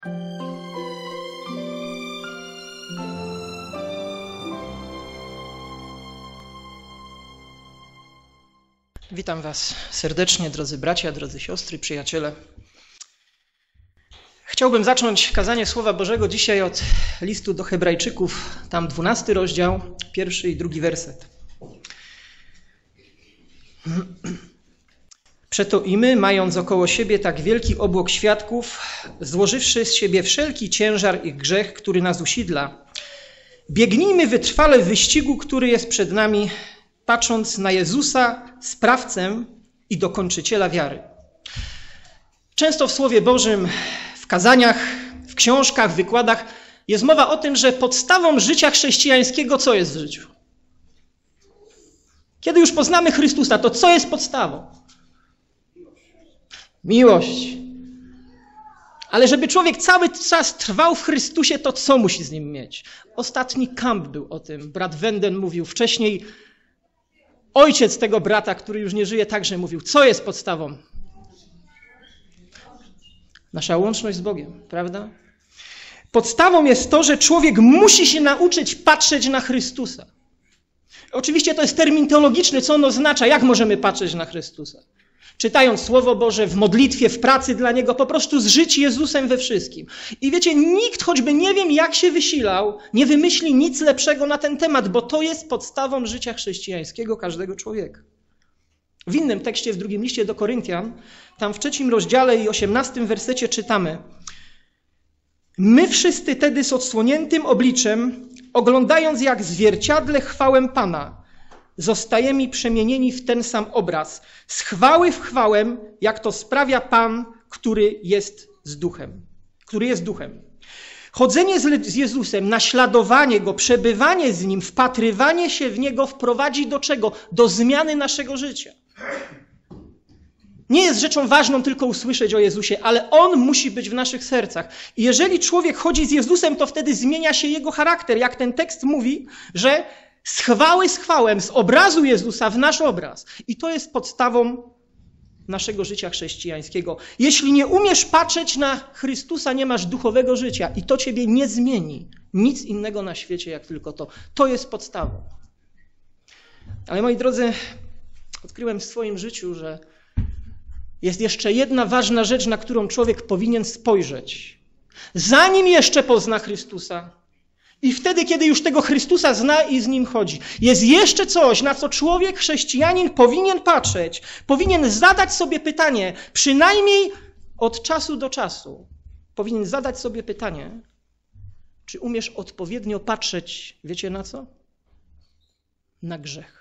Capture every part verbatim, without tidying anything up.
Witam Was serdecznie, drodzy bracia, drodzy siostry, przyjaciele. Chciałbym zacząć kazanie Słowa Bożego dzisiaj od listu do Hebrajczyków, tam dwunasty rozdział, pierwszy i drugi werset. Przeto i my, mając około siebie tak wielki obłok świadków, złożywszy z siebie wszelki ciężar i grzech, który nas usidla, biegnijmy wytrwale w wyścigu, który jest przed nami, patrząc na Jezusa, sprawcę i dokończyciela wiary. Często w Słowie Bożym, w kazaniach, w książkach, w wykładach jest mowa o tym, że podstawą życia chrześcijańskiego co jest w życiu? Kiedy już poznamy Chrystusa, to co jest podstawą? Miłość. Ale żeby człowiek cały czas trwał w Chrystusie, to co musi z nim mieć? Ostatni kamp był o tym. Brat Wenden mówił wcześniej. Ojciec tego brata, który już nie żyje, także mówił, co jest podstawą? Nasza łączność z Bogiem, prawda? Podstawą jest to, że człowiek musi się nauczyć patrzeć na Chrystusa. Oczywiście to jest termin teologiczny, co on oznacza, jak możemy patrzeć na Chrystusa. Czytając Słowo Boże, w modlitwie, w pracy dla Niego, po prostu zżyć Jezusem we wszystkim. I wiecie, nikt, choćby nie wiem jak się wysilał, nie wymyśli nic lepszego na ten temat, bo to jest podstawą życia chrześcijańskiego każdego człowieka. W innym tekście, w drugim liście do Koryntian, tam w trzecim rozdziale i osiemnastym wersecie czytamy: My wszyscy tedy z odsłoniętym obliczem, oglądając jak zwierciadle chwałę Pana, zostajemy przemienieni w ten sam obraz, z chwały w chwałę, jak to sprawia Pan, który jest z duchem, który jest duchem. Chodzenie z Jezusem, naśladowanie Go, przebywanie z Nim, wpatrywanie się w Niego wprowadzi do czego? Do zmiany naszego życia. Nie jest rzeczą ważną tylko usłyszeć o Jezusie, ale On musi być w naszych sercach. I jeżeli człowiek chodzi z Jezusem, to wtedy zmienia się jego charakter. Jak ten tekst mówi, że z chwały z chwałem, z obrazu Jezusa w nasz obraz. I to jest podstawą naszego życia chrześcijańskiego. Jeśli nie umiesz patrzeć na Chrystusa, nie masz duchowego życia i to ciebie nie zmieni. Nic innego na świecie jak tylko to. To jest podstawą. Ale moi drodzy, odkryłem w swoim życiu, że jest jeszcze jedna ważna rzecz, na którą człowiek powinien spojrzeć. Zanim jeszcze pozna Chrystusa, i wtedy, kiedy już tego Chrystusa zna i z Nim chodzi. Jest jeszcze coś, na co człowiek, chrześcijanin powinien patrzeć, powinien zadać sobie pytanie, przynajmniej od czasu do czasu, powinien zadać sobie pytanie, czy umiesz odpowiednio patrzeć, wiecie na co? Na grzech.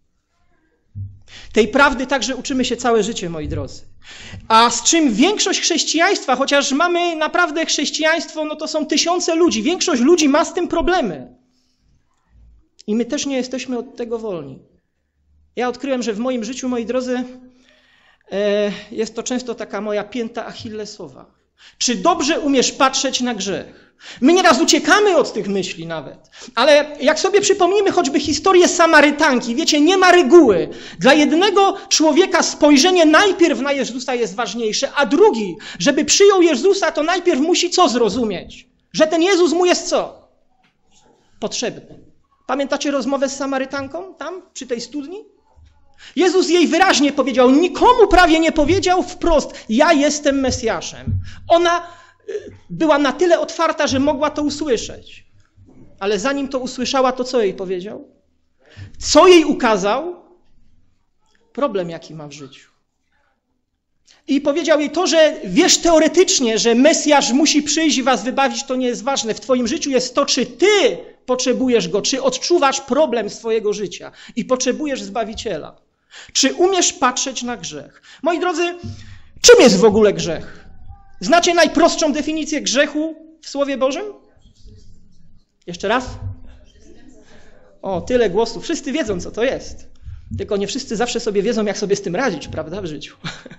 Tej prawdy także uczymy się całe życie, moi drodzy. A z czym większość chrześcijaństwa, chociaż mamy naprawdę chrześcijaństwo, no to są tysiące ludzi, większość ludzi ma z tym problemy. I my też nie jesteśmy od tego wolni. Ja odkryłem, że w moim życiu, moi drodzy, jest to często taka moja pięta achillesowa. Czy dobrze umiesz patrzeć na grzech? My nieraz uciekamy od tych myśli nawet, ale jak sobie przypomnimy choćby historię Samarytanki, wiecie, nie ma reguły. Dla jednego człowieka spojrzenie najpierw na Jezusa jest ważniejsze, a drugi, żeby przyjął Jezusa, to najpierw musi co zrozumieć? Że ten Jezus mu jest co? Potrzebny. Pamiętacie rozmowę z Samarytanką tam, przy tej studni? Jezus jej wyraźnie powiedział, nikomu prawie nie powiedział wprost, ja jestem Mesjaszem. Ona była na tyle otwarta, że mogła to usłyszeć. Ale zanim to usłyszała, to co jej powiedział? Co jej ukazał? Problem, jaki ma w życiu. I powiedział jej to, że wiesz teoretycznie, że Mesjasz musi przyjść i was wybawić, to nie jest ważne. W twoim życiu jest to, czy ty potrzebujesz Go, czy odczuwasz problem swojego życia i potrzebujesz Zbawiciela. Czy umiesz patrzeć na grzech? Moi drodzy, czym jest w ogóle grzech? Znacie najprostszą definicję grzechu w Słowie Bożym? Jeszcze raz? O, tyle głosów. Wszyscy wiedzą, co to jest. Tylko nie wszyscy zawsze sobie wiedzą, jak sobie z tym radzić, prawda, w życiu.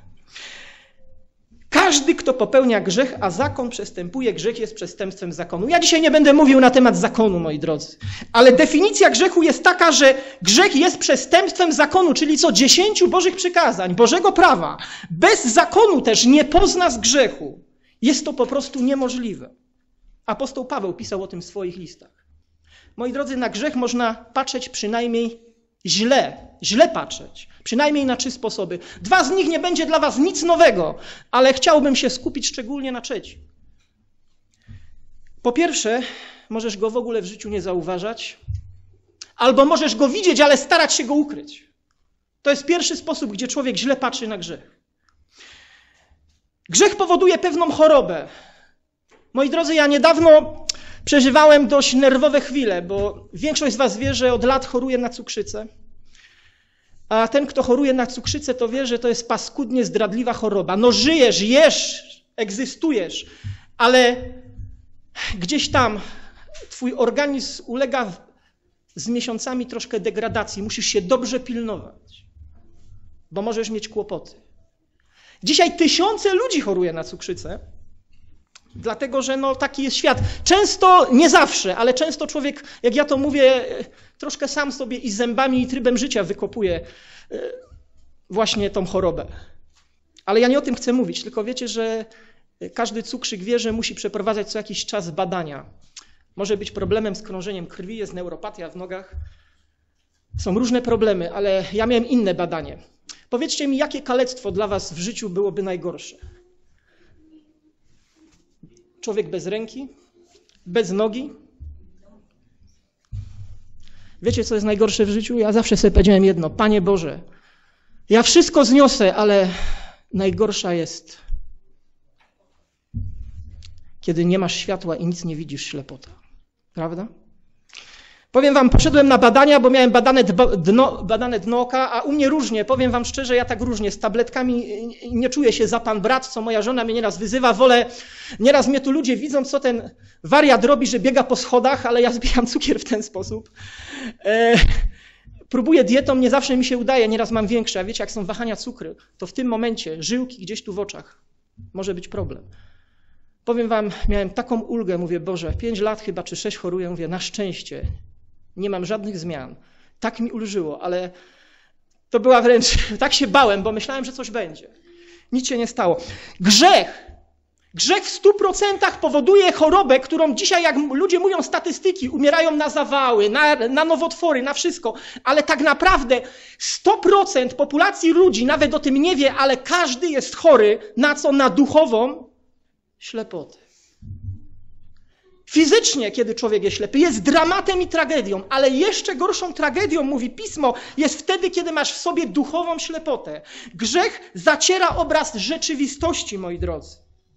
Każdy, kto popełnia grzech, a zakon przestępuje, grzech jest przestępstwem zakonu. Ja dzisiaj nie będę mówił na temat zakonu, moi drodzy. Ale definicja grzechu jest taka, że grzech jest przestępstwem zakonu, czyli co? Dziesięciu Bożych przykazań, Bożego prawa. Bez zakonu też nie poznasz grzechu. Jest to po prostu niemożliwe. Apostoł Paweł pisał o tym w swoich listach. Moi drodzy, na grzech można patrzeć przynajmniej źle, źle patrzeć, przynajmniej na trzy sposoby. Dwa z nich nie będzie dla was nic nowego, ale chciałbym się skupić szczególnie na trzecim. Po pierwsze, możesz go w ogóle w życiu nie zauważać, albo możesz go widzieć, ale starać się go ukryć. To jest pierwszy sposób, gdzie człowiek źle patrzy na grzech. Grzech powoduje pewną chorobę. Moi drodzy, ja niedawno przeżywałem dość nerwowe chwile, bo większość z was wie, że od lat choruje na cukrzycę. A ten, kto choruje na cukrzycę, to wie, że to jest paskudnie zdradliwa choroba. No żyjesz, jesz, egzystujesz, ale gdzieś tam twój organizm ulega z miesiącami troszkę degradacji. Musisz się dobrze pilnować, bo możesz mieć kłopoty. Dzisiaj tysiące ludzi choruje na cukrzycę, dlatego że no, taki jest świat. Często, nie zawsze, ale często człowiek, jak ja to mówię, troszkę sam sobie i zębami, i trybem życia wykopuje właśnie tą chorobę. Ale ja nie o tym chcę mówić, tylko wiecie, że każdy cukrzyk wie, że musi przeprowadzać co jakiś czas badania. Może być problemem z krążeniem krwi, jest neuropatia w nogach. Są różne problemy, ale ja miałem inne badanie. Powiedzcie mi, jakie kalectwo dla was w życiu byłoby najgorsze? Człowiek bez ręki? Bez nogi? Wiecie, co jest najgorsze w życiu? Ja zawsze sobie powiedziałem jedno. Panie Boże, ja wszystko zniosę, ale najgorsza jest, kiedy nie masz światła i nic nie widzisz, ślepota. Prawda? Powiem wam, poszedłem na badania, bo miałem badane dno, badane dno oka, a u mnie różnie. Powiem wam szczerze, ja tak różnie. Z tabletkami nie czuję się za pan brat, co moja żona mnie nieraz wyzywa. Wolę, nieraz mnie tu ludzie widzą, co ten wariat robi, że biega po schodach, ale ja zbijam cukier w ten sposób. E, próbuję dietą, nie zawsze mi się udaje, nieraz mam większe. A wiecie, jak są wahania cukru, to w tym momencie żyłki gdzieś tu w oczach może być problem. Powiem wam, miałem taką ulgę, mówię, Boże, pięć lat chyba, czy sześć choruję, mówię, na szczęście. Nie mam żadnych zmian. Tak mi ulżyło, ale to była wręcz, tak się bałem, bo myślałem, że coś będzie. Nic się nie stało. Grzech. Grzech w stu procentach powoduje chorobę, którą dzisiaj, jak ludzie mówią statystyki, umierają na zawały, na, na nowotwory, na wszystko. Ale tak naprawdę sto procent populacji ludzi nawet o tym nie wie, ale każdy jest chory na co? Na duchową ślepotę. Fizycznie, kiedy człowiek jest ślepy, jest dramatem i tragedią, ale jeszcze gorszą tragedią, mówi Pismo, jest wtedy, kiedy masz w sobie duchową ślepotę. Grzech zaciera obraz rzeczywistości, moi drodzy.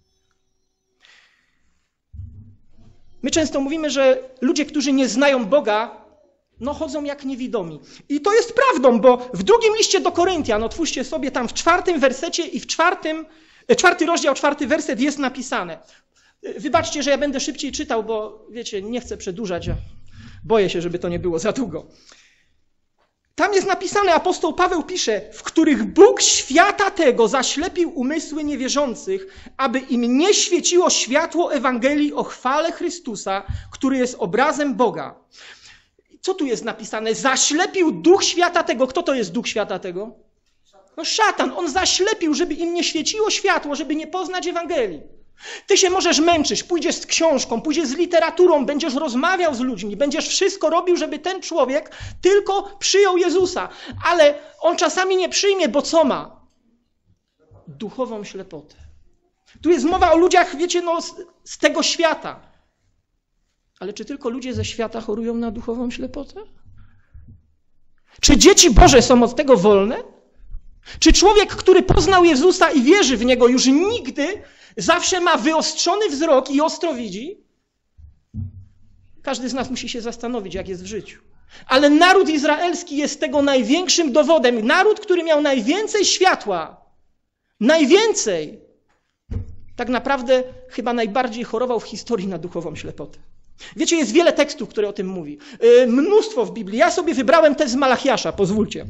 My często mówimy, że ludzie, którzy nie znają Boga, no chodzą jak niewidomi. I to jest prawdą, bo w drugim liście do Koryntian, otwórzcie sobie tam w czwartym wersecie i w czwartym, czwarty rozdział, czwarty werset jest napisane. Wybaczcie, że ja będę szybciej czytał, bo wiecie, nie chcę przedłużać, a boję się, żeby to nie było za długo. Tam jest napisane, apostoł Paweł pisze, w których Bóg świata tego zaślepił umysły niewierzących, aby im nie świeciło światło Ewangelii o chwale Chrystusa, który jest obrazem Boga. Co tu jest napisane? Zaślepił duch świata tego. Kto to jest duch świata tego? No szatan. On zaślepił, żeby im nie świeciło światło, żeby nie poznać Ewangelii. Ty się możesz męczyć, pójdziesz z książką, pójdziesz z literaturą, będziesz rozmawiał z ludźmi, będziesz wszystko robił, żeby ten człowiek tylko przyjął Jezusa. Ale on czasami nie przyjmie, bo co ma? Duchową ślepotę. Tu jest mowa o ludziach, wiecie, no z, z tego świata. Ale czy tylko ludzie ze świata chorują na duchową ślepotę? Czy dzieci Boże są od tego wolne? Czy człowiek, który poznał Jezusa i wierzy w Niego, już nigdy zawsze ma wyostrzony wzrok i ostro widzi? Każdy z nas musi się zastanowić, jak jest w życiu. Ale naród izraelski jest tego największym dowodem. Naród, który miał najwięcej światła. Najwięcej. Tak naprawdę chyba najbardziej chorował w historii na duchową ślepotę. Wiecie, jest wiele tekstów, które o tym mówi. Yy, mnóstwo w Biblii. Ja sobie wybrałem tekst z Malachiasza, pozwólcie.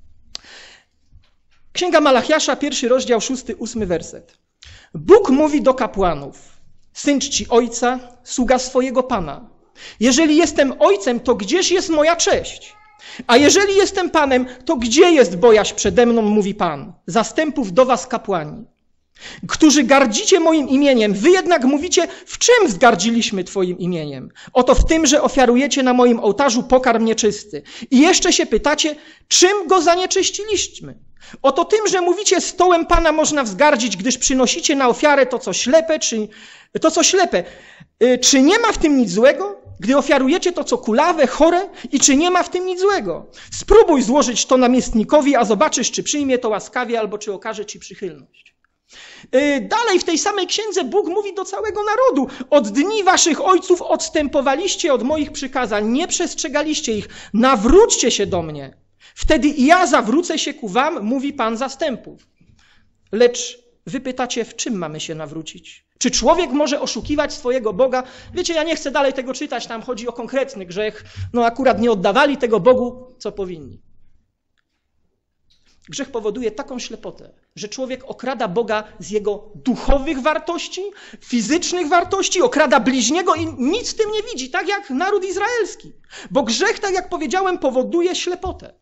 Księga Malachiasza, pierwszy rozdział, szósty, ósmy werset. Bóg mówi do kapłanów, syn czci ojca, sługa swojego Pana. Jeżeli jestem ojcem, to gdzież jest moja cześć? A jeżeli jestem Panem, to gdzie jest bojaźń przede mną, mówi Pan, zastępów do was kapłani. którzy gardzicie moim imieniem, wy jednak mówicie, w czym wzgardziliśmy twoim imieniem? Oto w tym, że ofiarujecie na moim ołtarzu pokarm nieczysty. I jeszcze się pytacie, czym go zanieczyściliśmy? Oto tym, że mówicie, stołem Pana można wzgardzić, gdyż przynosicie na ofiarę to, co ślepe, czy to, co ślepe. Czy nie ma w tym nic złego? Gdy ofiarujecie to, co kulawe, chore, i czy nie ma w tym nic złego? Spróbuj złożyć to namiestnikowi, a zobaczysz, czy przyjmie to łaskawie, albo czy okaże ci przychylność. Dalej w tej samej księdze Bóg mówi do całego narodu. Od dni waszych ojców odstępowaliście od moich przykazań, nie przestrzegaliście ich. Nawróćcie się do mnie. Wtedy i ja zawrócę się ku wam, mówi Pan zastępów. Lecz wy pytacie, w czym mamy się nawrócić? Czy człowiek może oszukiwać swojego Boga? Wiecie, ja nie chcę dalej tego czytać, tam chodzi o konkretny grzech. No akurat nie oddawali tego Bogu, co powinni. Grzech powoduje taką ślepotę, że człowiek okrada Boga z jego duchowych wartości, fizycznych wartości, okrada bliźniego i nic w tym nie widzi, tak jak naród izraelski. Bo grzech, tak jak powiedziałem, powoduje ślepotę.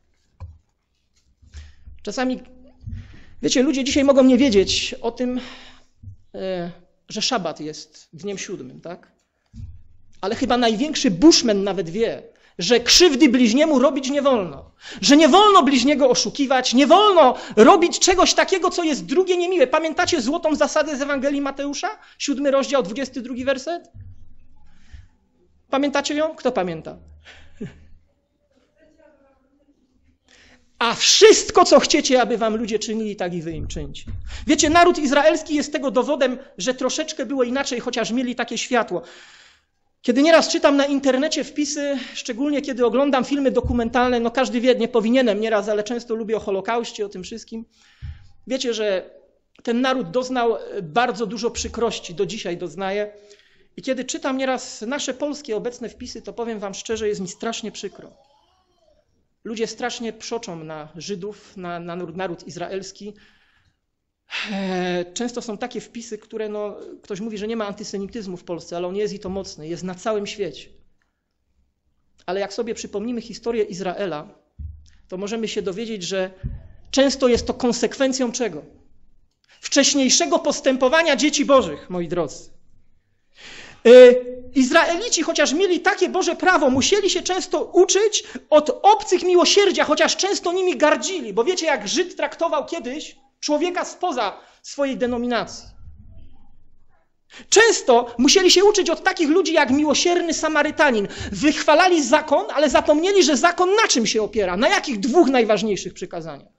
Czasami, wiecie, ludzie dzisiaj mogą nie wiedzieć o tym, że szabat jest dniem siódmym, tak? Ale chyba największy bushman nawet wie, że krzywdy bliźniemu robić nie wolno. Że nie wolno bliźniego oszukiwać, nie wolno robić czegoś takiego, co jest drugie niemiłe. Pamiętacie złotą zasadę z Ewangelii Mateusza? Siódmy rozdział, dwudziesty drugi werset? Pamiętacie ją? Kto pamięta? A wszystko, co chcecie, aby wam ludzie czynili, tak i wy im czyńcie. Wiecie, naród izraelski jest tego dowodem, że troszeczkę było inaczej, chociaż mieli takie światło. Kiedy nieraz czytam na internecie wpisy, szczególnie kiedy oglądam filmy dokumentalne, no każdy wie, nie powinienem nieraz, ale często lubię o Holokauście, o tym wszystkim. Wiecie, że ten naród doznał bardzo dużo przykrości, do dzisiaj doznaje. I kiedy czytam nieraz nasze polskie obecne wpisy, to powiem wam szczerze, jest mi strasznie przykro. Ludzie strasznie przoczą na Żydów, na, na naród izraelski. Często są takie wpisy, które no, ktoś mówi, że nie ma antysemityzmu w Polsce, ale on jest i to mocny, jest na całym świecie. Ale jak sobie przypomnimy historię Izraela, to możemy się dowiedzieć, że często jest to konsekwencją czego? Wcześniejszego postępowania dzieci bożych, moi drodzy. Izraelici, chociaż mieli takie Boże prawo, musieli się często uczyć od obcych miłosierdzia, chociaż często nimi gardzili, bo wiecie, jak Żyd traktował kiedyś człowieka spoza swojej denominacji. Często musieli się uczyć od takich ludzi jak miłosierny Samarytanin. Wychwalali zakon, ale zapomnieli, że zakon na czym się opiera? Na jakich dwóch najważniejszych przykazaniach?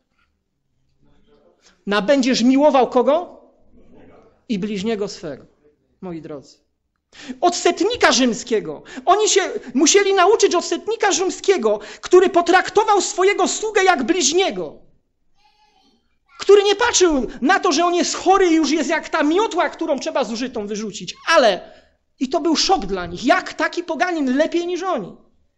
Na będziesz miłował kogo? I bliźniego swego, moi drodzy. Od setnika rzymskiego. Oni się musieli nauczyć od setnika rzymskiego, który potraktował swojego sługę jak bliźniego. Który nie patrzył na to, że on jest chory i już jest jak ta miotła, którą trzeba zużytą wyrzucić. Ale, i to był szok dla nich, jak taki poganin lepiej niż oni.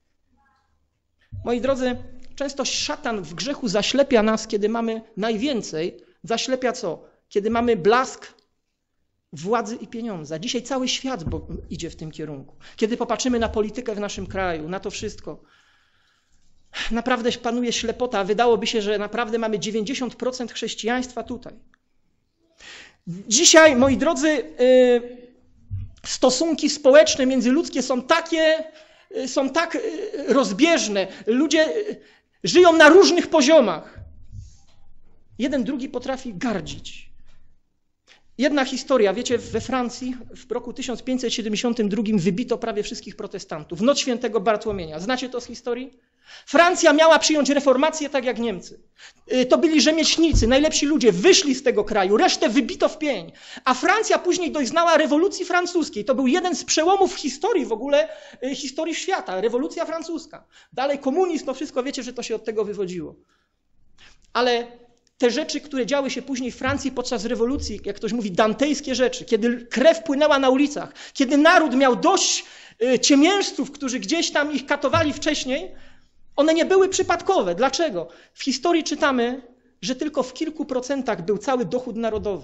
Moi drodzy, często szatan w grzechu zaślepia nas, kiedy mamy najwięcej. Zaślepia co? Kiedy mamy blask władzy i pieniądza. Dzisiaj cały świat idzie w tym kierunku. Kiedy popatrzymy na politykę w naszym kraju, na to wszystko, naprawdę panuje ślepota. Wydałoby się, że naprawdę mamy dziewięćdziesiąt procent chrześcijaństwa tutaj. Dzisiaj, moi drodzy, stosunki społeczne, międzyludzkie są takie, są tak rozbieżne. Ludzie żyją na różnych poziomach. Jeden drugi potrafi gardzić. Jedna historia, wiecie, we Francji w roku tysiąc pięćset siedemdziesiątym drugim wybito prawie wszystkich protestantów. W noc świętego Bartłomieja. Znacie to z historii? Francja miała przyjąć reformację tak jak Niemcy. To byli rzemieślnicy, najlepsi ludzie, wyszli z tego kraju, resztę wybito w pień. A Francja później doznała rewolucji francuskiej. To był jeden z przełomów w historii w ogóle, historii świata, rewolucja francuska. Dalej komunizm, no wszystko wiecie, że to się od tego wywodziło. Ale te rzeczy, które działy się później w Francji podczas rewolucji, jak ktoś mówi, dantejskie rzeczy, kiedy krew płynęła na ulicach, kiedy naród miał dość ciemiężców, którzy gdzieś tam ich katowali wcześniej, one nie były przypadkowe. Dlaczego? W historii czytamy, że tylko w kilku procentach był cały dochód narodowy.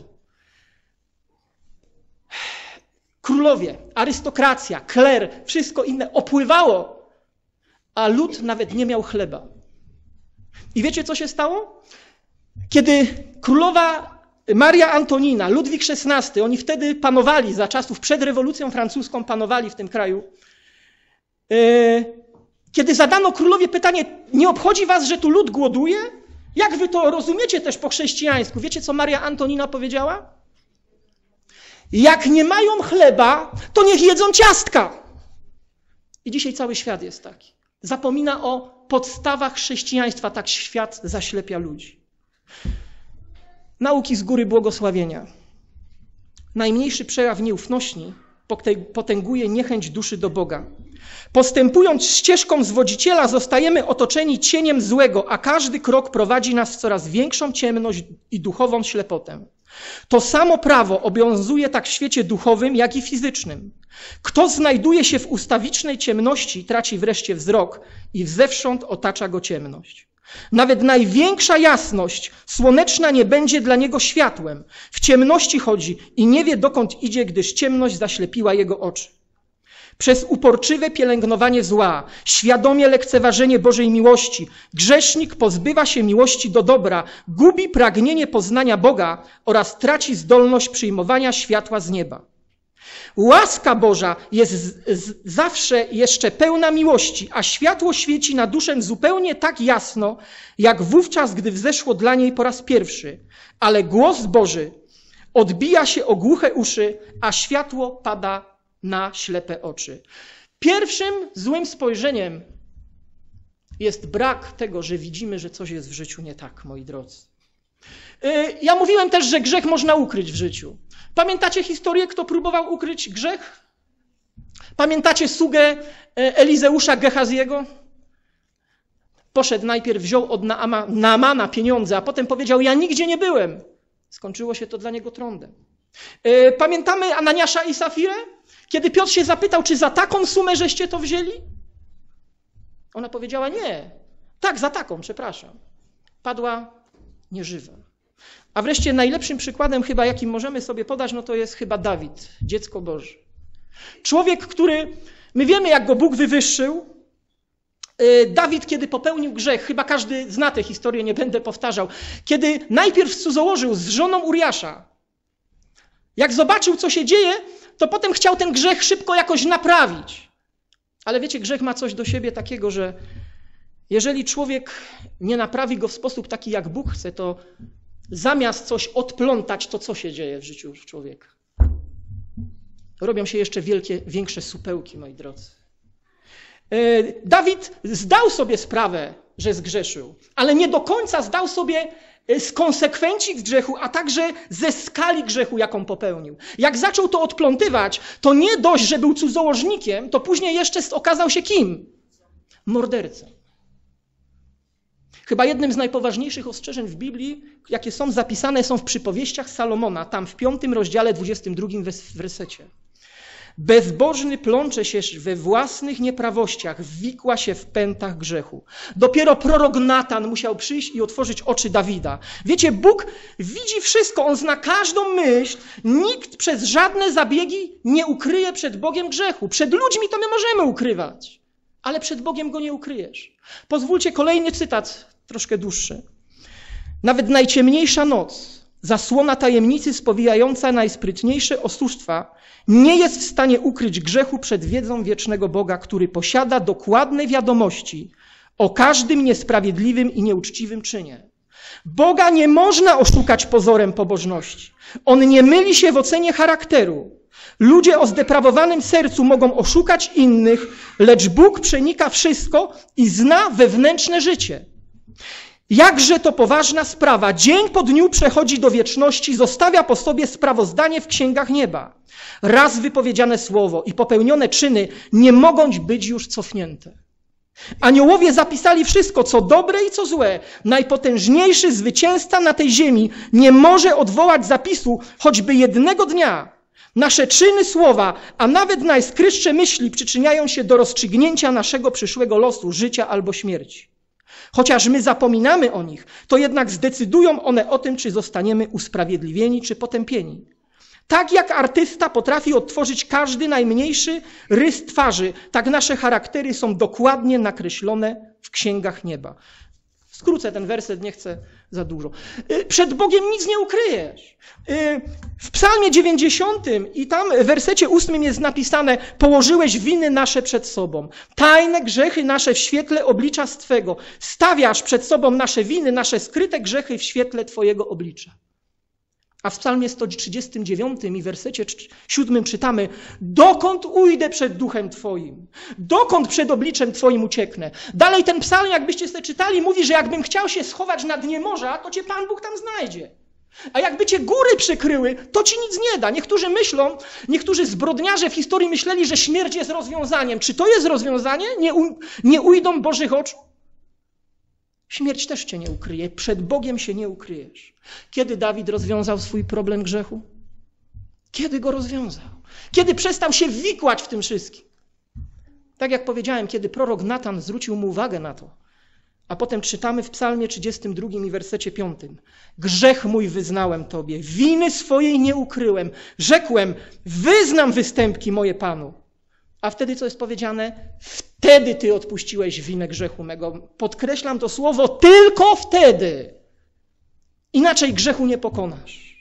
Królowie, arystokracja, kler, wszystko inne opływało, a lud nawet nie miał chleba. I wiecie, co się stało? Kiedy królowa Maria Antonina, Ludwik szesnasty, oni wtedy panowali za czasów przed rewolucją francuską, panowali w tym kraju. Kiedy zadano królowie pytanie, nie obchodzi was, że tu lud głoduje? Jak wy to rozumiecie też po chrześcijańsku? Wiecie, co Maria Antonina powiedziała? Jak nie mają chleba, to niech jedzą ciastka. I dzisiaj cały świat jest taki. Zapomina o podstawach chrześcijaństwa, tak świat zaślepia ludzi. Nauki z góry błogosławienia. Najmniejszy przejaw nieufności potęguje niechęć duszy do Boga. Postępując ścieżką zwodziciela, zostajemy otoczeni cieniem złego, a każdy krok prowadzi nas w coraz większą ciemność i duchową ślepotę. To samo prawo obowiązuje tak w świecie duchowym, jak i fizycznym. Kto znajduje się w ustawicznej ciemności, traci wreszcie wzrok i zewsząd otacza go ciemność. Nawet największa jasność słoneczna nie będzie dla niego światłem. W ciemności chodzi i nie wie, dokąd idzie, gdyż ciemność zaślepiła jego oczy. Przez uporczywe pielęgnowanie zła, świadomie lekceważenie Bożej miłości, grzesznik pozbywa się miłości do dobra, gubi pragnienie poznania Boga oraz traci zdolność przyjmowania światła z nieba. Łaska Boża jest z, z, zawsze jeszcze pełna miłości, a światło świeci na duszę zupełnie tak jasno, jak wówczas, gdy wzeszło dla niej po raz pierwszy. Ale głos Boży odbija się o głuche uszy, a światło pada na ślepe oczy. Pierwszym złym spojrzeniem jest brak tego, że widzimy, że coś jest w życiu nie tak, moi drodzy. Ja mówiłem też, że grzech można ukryć w życiu. Pamiętacie historię, kto próbował ukryć grzech? Pamiętacie sługę Elizeusza Gehaziego? Poszedł najpierw, wziął od Naama, Naamana pieniądze, a potem powiedział, ja nigdzie nie byłem. Skończyło się to dla niego trądem. Pamiętamy Ananiasza i Safirę? Kiedy Piotr się zapytał, czy za taką sumę żeście to wzięli? Ona powiedziała, nie. Tak, za taką, przepraszam. Padła nieżywa. A wreszcie najlepszym przykładem chyba, jakim możemy sobie podać, no to jest chyba Dawid, dziecko Boże. Człowiek, który, my wiemy, jak go Bóg wywyższył. Dawid, kiedy popełnił grzech, chyba każdy zna tę historię, nie będę powtarzał, kiedy najpierw cudzołożył z żoną Uriasza, jak zobaczył, co się dzieje, to potem chciał ten grzech szybko jakoś naprawić. Ale wiecie, grzech ma coś do siebie takiego, że jeżeli człowiek nie naprawi go w sposób taki, jak Bóg chce, to zamiast coś odplątać, to co się dzieje w życiu człowieka? Robią się jeszcze wielkie, większe supełki, moi drodzy. Dawid zdał sobie sprawę, że zgrzeszył, ale nie do końca zdał sobie z konsekwencji grzechu, a także ze skali grzechu, jaką popełnił. Jak zaczął to odplątywać, to nie dość, że był cudzołożnikiem, to później jeszcze okazał się kim? Mordercą. Chyba jednym z najpoważniejszych ostrzeżeń w Biblii, jakie są zapisane, są w przypowieściach Salomona, tam w piątym rozdziale, dwudziestym drugim wersecie. Bezbożny plącze się we własnych nieprawościach, wikła się w pętach grzechu. Dopiero prorok Natan musiał przyjść i otworzyć oczy Dawida. Wiecie, Bóg widzi wszystko, On zna każdą myśl. Nikt przez żadne zabiegi nie ukryje przed Bogiem grzechu. Przed ludźmi to my możemy ukrywać, ale przed Bogiem go nie ukryjesz. Pozwólcie, kolejny cytat, troszkę dłuższy. Nawet najciemniejsza noc, zasłona tajemnicy spowijająca najsprytniejsze oszustwa, nie jest w stanie ukryć grzechu przed wiedzą wiecznego Boga, który posiada dokładne wiadomości o każdym niesprawiedliwym i nieuczciwym czynie. Boga nie można oszukać pozorem pobożności. On nie myli się w ocenie charakteru. Ludzie o zdeprawowanym sercu mogą oszukać innych, lecz Bóg przenika wszystko i zna wewnętrzne życie. Jakże to poważna sprawa. Dzień po dniu przechodzi do wieczności, zostawia po sobie sprawozdanie w księgach nieba. Raz wypowiedziane słowo i popełnione czyny nie mogą być już cofnięte. Aniołowie zapisali wszystko, co dobre i co złe. Najpotężniejszy zwycięzca na tej ziemi nie może odwołać zapisu choćby jednego dnia. Nasze czyny, słowa, a nawet najskrytsze myśli przyczyniają się do rozstrzygnięcia naszego przyszłego losu, życia albo śmierci. Chociaż my zapominamy o nich, to jednak zdecydują one o tym, czy zostaniemy usprawiedliwieni, czy potępieni. Tak jak artysta potrafi odtworzyć każdy najmniejszy rys twarzy, tak nasze charaktery są dokładnie nakreślone w księgach nieba. Skrócę ten werset, nie chcę za dużo. Przed Bogiem nic nie ukryjesz. W psalmie dziewięćdziesiątym i tam w wersecie ósmym jest napisane: położyłeś winy nasze przed sobą, tajne grzechy nasze w świetle oblicza Twego. Stawiasz przed sobą nasze winy, nasze skryte grzechy w świetle Twojego oblicza. A w psalmie sto trzydziestym dziewiątym i wersecie siódmym czytamy: dokąd ujdę przed duchem Twoim? Dokąd przed obliczem Twoim ucieknę? Dalej ten psalm, jakbyście sobie czytali, mówi, że jakbym chciał się schować na dnie morza, to Cię Pan Bóg tam znajdzie. A jakby Cię góry przykryły, to Ci nic nie da. Niektórzy myślą, niektórzy zbrodniarze w historii myśleli, że śmierć jest rozwiązaniem. Czy to jest rozwiązanie? Nie, u, nie ujdą Bożych oczu? Śmierć też cię nie ukryje. Przed Bogiem się nie ukryjesz. Kiedy Dawid rozwiązał swój problem grzechu? Kiedy go rozwiązał? Kiedy przestał się wikłać w tym wszystkim? Tak jak powiedziałem, kiedy prorok Natan zwrócił mu uwagę na to. A potem czytamy w psalmie trzydziestym drugim i wersecie piątym. Grzech mój wyznałem Tobie, winy swojej nie ukryłem. Rzekłem, wyznam występki moje Panu. A wtedy co jest powiedziane? Wtedy Ty odpuściłeś winę grzechu mego. Podkreślam to słowo, tylko wtedy. Inaczej grzechu nie pokonasz.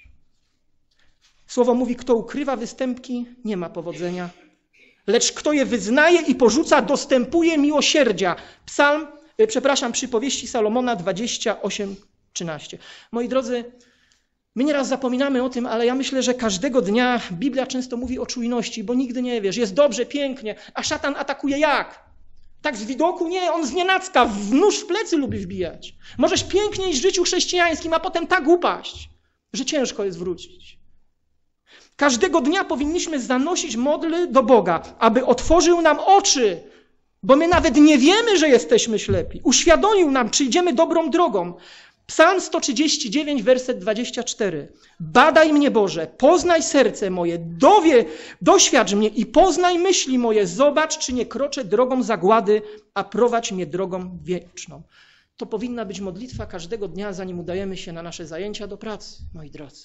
Słowo mówi, kto ukrywa występki, nie ma powodzenia. Lecz kto je wyznaje i porzuca, dostępuje miłosierdzia. Psalm, przepraszam, przypowieści Salomona dwadzieścia osiem trzynaście. Moi drodzy, my nieraz zapominamy o tym, ale ja myślę, że każdego dnia Biblia często mówi o czujności, bo nigdy nie wiesz, jest dobrze, pięknie, a szatan atakuje jak? Tak z widoku? Nie, on znienacka, w nóż w plecy lubi wbijać. Możesz pięknie iść w życiu chrześcijańskim, a potem tak upaść, że ciężko jest wrócić. Każdego dnia powinniśmy zanosić modły do Boga, aby otworzył nam oczy, bo my nawet nie wiemy, że jesteśmy ślepi. Uświadomił nam, czy idziemy dobrą drogą. Psalm sto trzydzieści dziewięć, werset dwadzieścia cztery. Badaj mnie, Boże, poznaj serce moje, dowie, doświadcz mnie i poznaj myśli moje. Zobacz, czy nie kroczę drogą zagłady, a prowadź mnie drogą wieczną. To powinna być modlitwa każdego dnia, zanim udajemy się na nasze zajęcia do pracy, moi drodzy.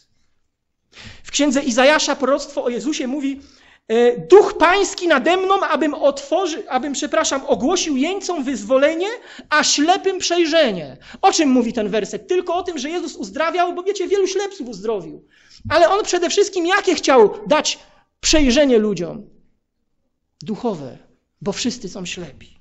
W księdze Izajasza proroctwo o Jezusie mówi: Duch Pański nade mną, abym otworzył, abym, przepraszam, ogłosił jeńcom wyzwolenie, a ślepym przejrzenie. O czym mówi ten werset? Tylko o tym, że Jezus uzdrawiał, bo wiecie, wielu ślepców uzdrowił. Ale On przede wszystkim jakie chciał dać przejrzenie ludziom? Duchowe, bo wszyscy są ślepi.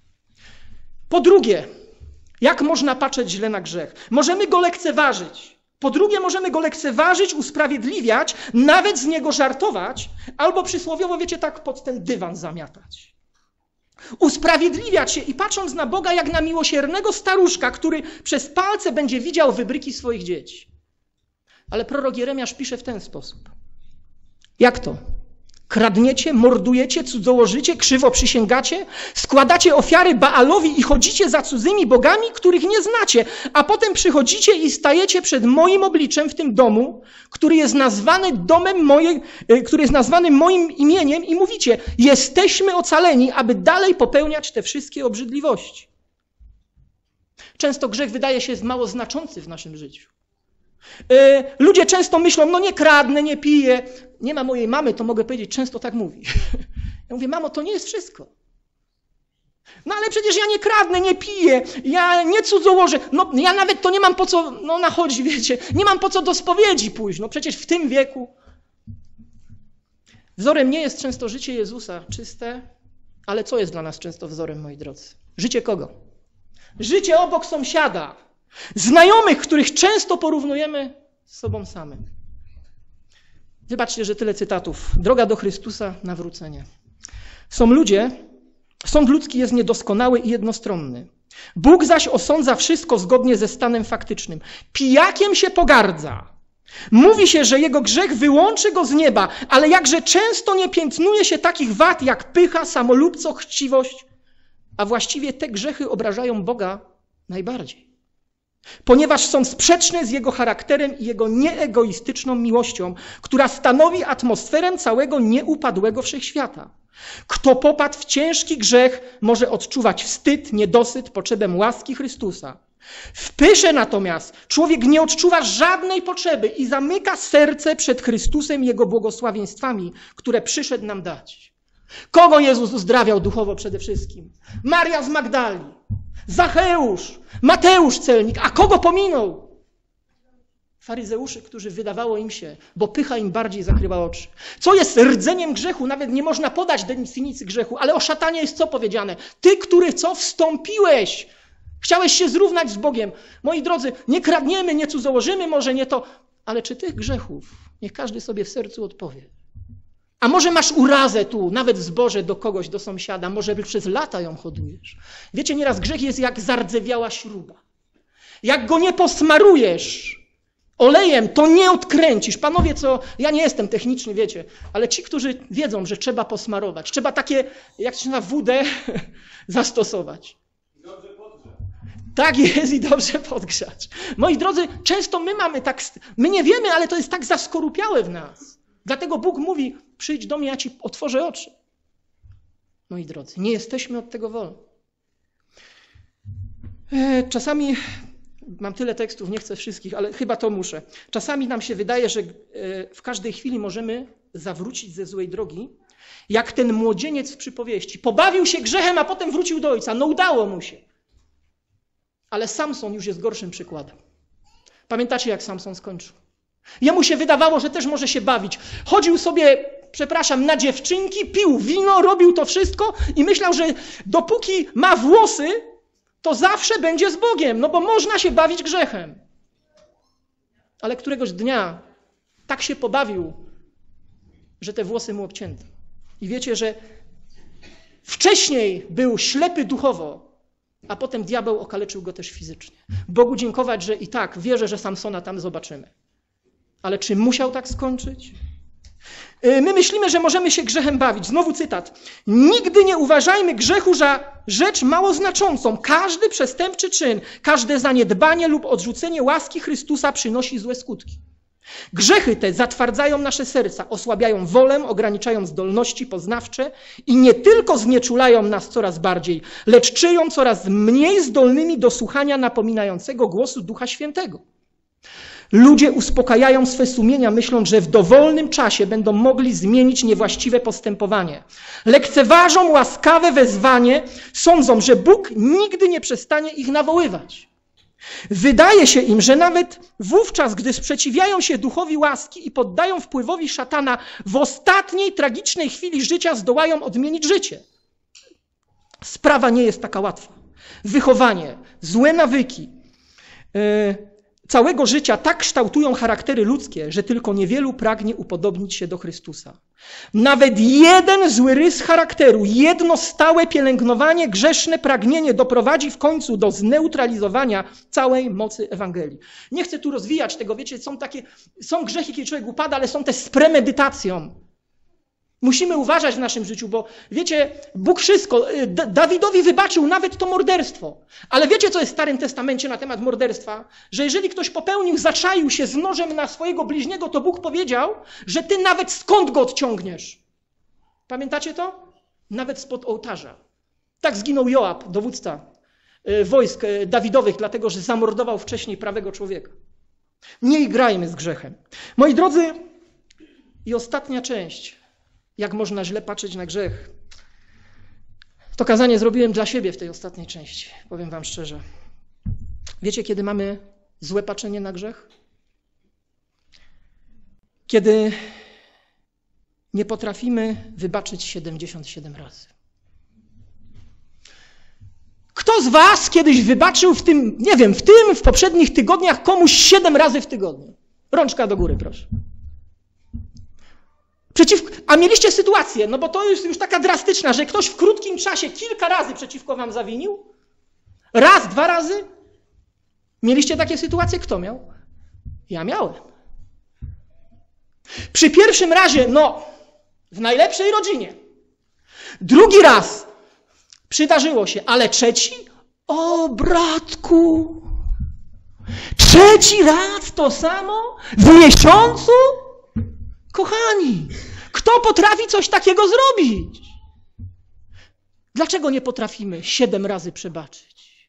Po drugie, jak można patrzeć źle na grzech? Możemy go lekceważyć. Po drugie, możemy go lekceważyć, usprawiedliwiać, nawet z niego żartować, albo przysłowiowo, wiecie, tak pod ten dywan zamiatać. Usprawiedliwiać się i patrząc na Boga jak na miłosiernego staruszka, który przez palce będzie widział wybryki swoich dzieci. Ale prorok Jeremiasz pisze w ten sposób. Jak to? Kradniecie, mordujecie, cudzołożycie, krzywo przysięgacie, składacie ofiary Baalowi i chodzicie za cudzymi bogami, których nie znacie, a potem przychodzicie i stajecie przed moim obliczem w tym domu, który jest nazwany domem moje, który jest nazwany moim imieniem i mówicie, jesteśmy ocaleni, aby dalej popełniać te wszystkie obrzydliwości. Często grzech wydaje się mało znaczący w naszym życiu. Ludzie często myślą, no nie kradnę, nie piję. Nie ma mojej mamy, to mogę powiedzieć, często tak mówi. Ja mówię, mamo, to nie jest wszystko. No ale przecież ja nie kradnę, nie piję, ja nie cudzołożę. No ja nawet to nie mam po co, no nachodzi, wiecie, nie mam po co do spowiedzi pójść. No przecież w tym wieku. Wzorem nie jest często życie Jezusa, czyste, ale co jest dla nas często wzorem, moi drodzy? Życie kogo? Życie obok sąsiada. Znajomych, których często porównujemy z sobą samym. Wybaczcie, że tyle cytatów. Droga do Chrystusa, nawrócenie. Są ludzie, sąd ludzki jest niedoskonały i jednostronny. Bóg zaś osądza wszystko zgodnie ze stanem faktycznym. Pijakiem się pogardza. Mówi się, że jego grzech wyłączy go z nieba, ale jakże często nie piętnuje się takich wad jak pycha, samolubco, chciwość, a właściwie te grzechy obrażają Boga najbardziej. Ponieważ są sprzeczne z Jego charakterem i Jego nieegoistyczną miłością, która stanowi atmosferę całego nieupadłego wszechświata. Kto popadł w ciężki grzech, może odczuwać wstyd, niedosyt, potrzebę łaski Chrystusa. W pysze natomiast człowiek nie odczuwa żadnej potrzeby i zamyka serce przed Chrystusem i Jego błogosławieństwami, które przyszedł nam dać. Kogo Jezus uzdrawiał duchowo przede wszystkim? Maria z Magdali, Zacheusz, Mateusz celnik. A kogo pominął? Faryzeuszy, którzy wydawało im się, bo pycha im bardziej zakrywa oczy. Co jest rdzeniem grzechu? Nawet nie można podać definicji grzechu, ale o szatanie jest co powiedziane? Ty, który co? Wstąpiłeś. Chciałeś się zrównać z Bogiem. Moi drodzy, nie kradniemy, nie cudzołożymy, może nie to, ale czy tych grzechów? Niech każdy sobie w sercu odpowie. A może masz urazę tu, nawet w zborze, do kogoś, do sąsiada, może przez lata ją hodujesz. Wiecie, nieraz grzech jest jak zardzewiała śruba. Jak go nie posmarujesz olejem, to nie odkręcisz. Panowie, co, ja nie jestem techniczny, wiecie, ale ci, którzy wiedzą, że trzeba posmarować, trzeba takie, jak się na wódę zastosować. Dobrze podgrzać. Tak jest i dobrze podgrzać. Moi drodzy, często my mamy tak, my nie wiemy, ale to jest tak zaskorupiałe w nas. Dlatego Bóg mówi, przyjdź do mnie, ja ci otworzę oczy. Moi drodzy, nie jesteśmy od tego wolni. Czasami, mam tyle tekstów, nie chcę wszystkich, ale chyba to muszę. Czasami nam się wydaje, że w każdej chwili możemy zawrócić ze złej drogi, jak ten młodzieniec w przypowieści. Pobawił się grzechem, a potem wrócił do ojca. No udało mu się. Ale Samson już jest gorszym przykładem. Pamiętacie, jak Samson skończył? Jemu się wydawało, że też może się bawić. Chodził sobie, przepraszam, na dziewczynki, pił wino, robił to wszystko i myślał, że dopóki ma włosy, to zawsze będzie z Bogiem, no bo można się bawić grzechem. Ale któregoś dnia tak się pobawił, że te włosy mu obcięto. I wiecie, że wcześniej był ślepy duchowo, a potem diabeł okaleczył go też fizycznie. Bogu dziękować, że i tak wierzę, że Samsona tam zobaczymy. Ale czy musiał tak skończyć? My myślimy, że możemy się grzechem bawić. Znowu cytat. Nigdy nie uważajmy grzechu za rzecz mało znaczącą. Każdy przestępczy czyn, każde zaniedbanie lub odrzucenie łaski Chrystusa przynosi złe skutki. Grzechy te zatwardzają nasze serca, osłabiają wolę, ograniczają zdolności poznawcze i nie tylko znieczulają nas coraz bardziej, lecz czynią coraz mniej zdolnymi do słuchania napominającego głosu Ducha Świętego. Ludzie uspokajają swe sumienia, myśląc, że w dowolnym czasie będą mogli zmienić niewłaściwe postępowanie. Lekceważą łaskawe wezwanie, sądzą, że Bóg nigdy nie przestanie ich nawoływać. Wydaje się im, że nawet wówczas, gdy sprzeciwiają się duchowi łaski i poddają wpływowi szatana, w ostatniej tragicznej chwili życia zdołają odmienić życie. Sprawa nie jest taka łatwa. Wychowanie, złe nawyki, yy, całego życia tak kształtują charaktery ludzkie, że tylko niewielu pragnie upodobnić się do Chrystusa. Nawet jeden zły rys charakteru, jedno stałe pielęgnowanie, grzeszne pragnienie doprowadzi w końcu do zneutralizowania całej mocy Ewangelii. Nie chcę tu rozwijać tego, wiecie, są takie, są grzechy, kiedy człowiek upada, ale są też z premedytacją. Musimy uważać w naszym życiu, bo wiecie, Bóg wszystko, D- Dawidowi wybaczył nawet to morderstwo. Ale wiecie, co jest w Starym Testamencie na temat morderstwa? Że jeżeli ktoś popełnił, zaczaił się z nożem na swojego bliźniego, to Bóg powiedział, że ty nawet skąd go odciągniesz? Pamiętacie to? Nawet spod ołtarza. Tak zginął Joab, dowódca wojsk Dawidowych, dlatego że zamordował wcześniej prawego człowieka. Nie grajmy z grzechem. Moi drodzy, i ostatnia część. Jak można źle patrzeć na grzech? To kazanie zrobiłem dla siebie w tej ostatniej części, powiem wam szczerze. Wiecie, kiedy mamy złe patrzenie na grzech? Kiedy nie potrafimy wybaczyć siedemdziesiąt siedem razy. Kto z was kiedyś wybaczył w tym, nie wiem, w tym, w poprzednich tygodniach komuś siedem razy w tygodniu? Rączka do góry, proszę. Przeciw... A mieliście sytuację, no bo to jest już taka drastyczna, że ktoś w krótkim czasie kilka razy przeciwko wam zawinił? Raz, dwa razy? Mieliście takie sytuacje? Kto miał? Ja miałem. Przy pierwszym razie, no, w najlepszej rodzinie. Drugi raz przydarzyło się, ale trzeci? O, bratku! Trzeci raz to samo? W miesiącu? Kochani, kto potrafi coś takiego zrobić? Dlaczego nie potrafimy siedem razy przebaczyć?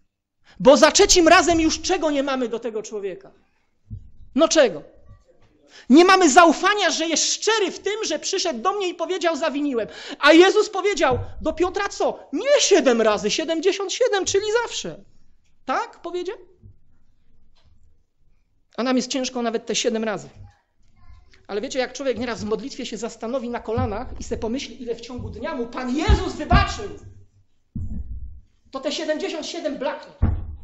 Bo za trzecim razem już czego nie mamy do tego człowieka? No czego? Nie mamy zaufania, że jest szczery w tym, że przyszedł do mnie i powiedział, zawiniłem. A Jezus powiedział do Piotra co? Nie siedem razy, siedemdziesiąt siedem, czyli zawsze. Tak powiedział? A nam jest ciężko nawet te siedem razy. Ale wiecie, jak człowiek nieraz w modlitwie się zastanowi na kolanach i se pomyśli, ile w ciągu dnia mu Pan Jezus wybaczył, to te siedemdziesiąt siedem blaknie.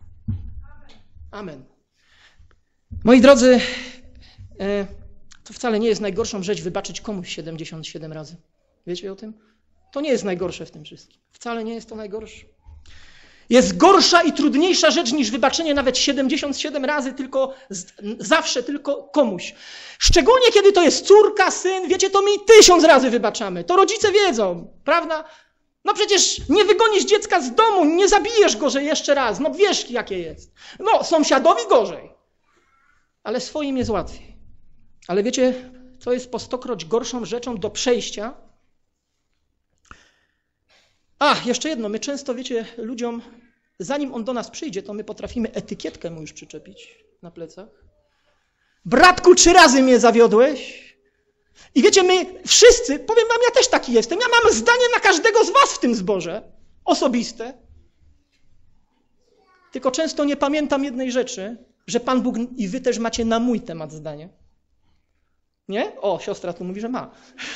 Amen. Moi drodzy, to wcale nie jest najgorszą rzecz wybaczyć komuś siedemdziesiąt siedem razy. Wiecie o tym? To nie jest najgorsze w tym wszystkim. Wcale nie jest to najgorsze. Jest gorsza i trudniejsza rzecz niż wybaczenie nawet siedemdziesiąt siedem razy, tylko zawsze tylko komuś. Szczególnie kiedy to jest córka, syn, wiecie, to my tysiąc razy wybaczamy. To rodzice wiedzą, prawda? No przecież nie wygonisz dziecka z domu, nie zabijesz go, że jeszcze raz. No wiesz, jakie jest. No, sąsiadowi gorzej. Ale swoim jest łatwiej. Ale wiecie, co jest po stokroć gorszą rzeczą do przejścia? A, jeszcze jedno. My często, wiecie, ludziom, zanim on do nas przyjdzie, to my potrafimy etykietkę mu już przyczepić na plecach. Bratku, trzy razy mnie zawiodłeś. I wiecie, my wszyscy, powiem wam, ja też taki jestem. Ja mam zdanie na każdego z was w tym zborze. Osobiste. Tylko często nie pamiętam jednej rzeczy, że Pan Bóg i wy też macie na mój temat zdanie. Nie? O, siostra tu mówi, że ma.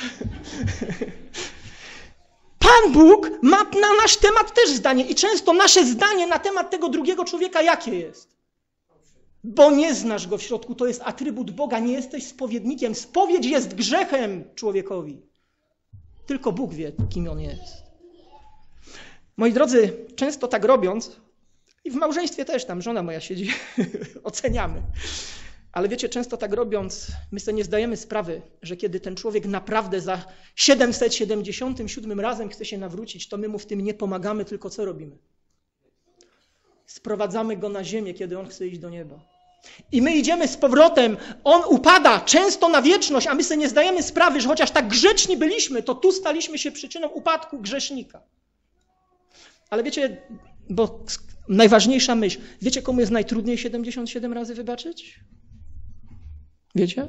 Pan Bóg ma na nasz temat też zdanie i często nasze zdanie na temat tego drugiego człowieka jakie jest? Bo nie znasz go w środku, to jest atrybut Boga, nie jesteś spowiednikiem. Spowiedź jest grzechem człowiekowi. Tylko Bóg wie, kim on jest. Moi drodzy, często tak robiąc, i w małżeństwie też tam żona moja siedzi, oceniamy. Ale wiecie, często tak robiąc, my sobie nie zdajemy sprawy, że kiedy ten człowiek naprawdę za siedemset siedemdziesiątym siódmym razem chce się nawrócić, to my mu w tym nie pomagamy, tylko co robimy? Sprowadzamy go na ziemię, kiedy on chce iść do nieba. I my idziemy z powrotem, on upada często na wieczność, a my sobie nie zdajemy sprawy, że chociaż tak grzeczni byliśmy, to tu staliśmy się przyczyną upadku grzesznika. Ale wiecie, bo najważniejsza myśl, wiecie komu jest najtrudniej siedemdziesiąt siedem razy wybaczyć? Wiecie?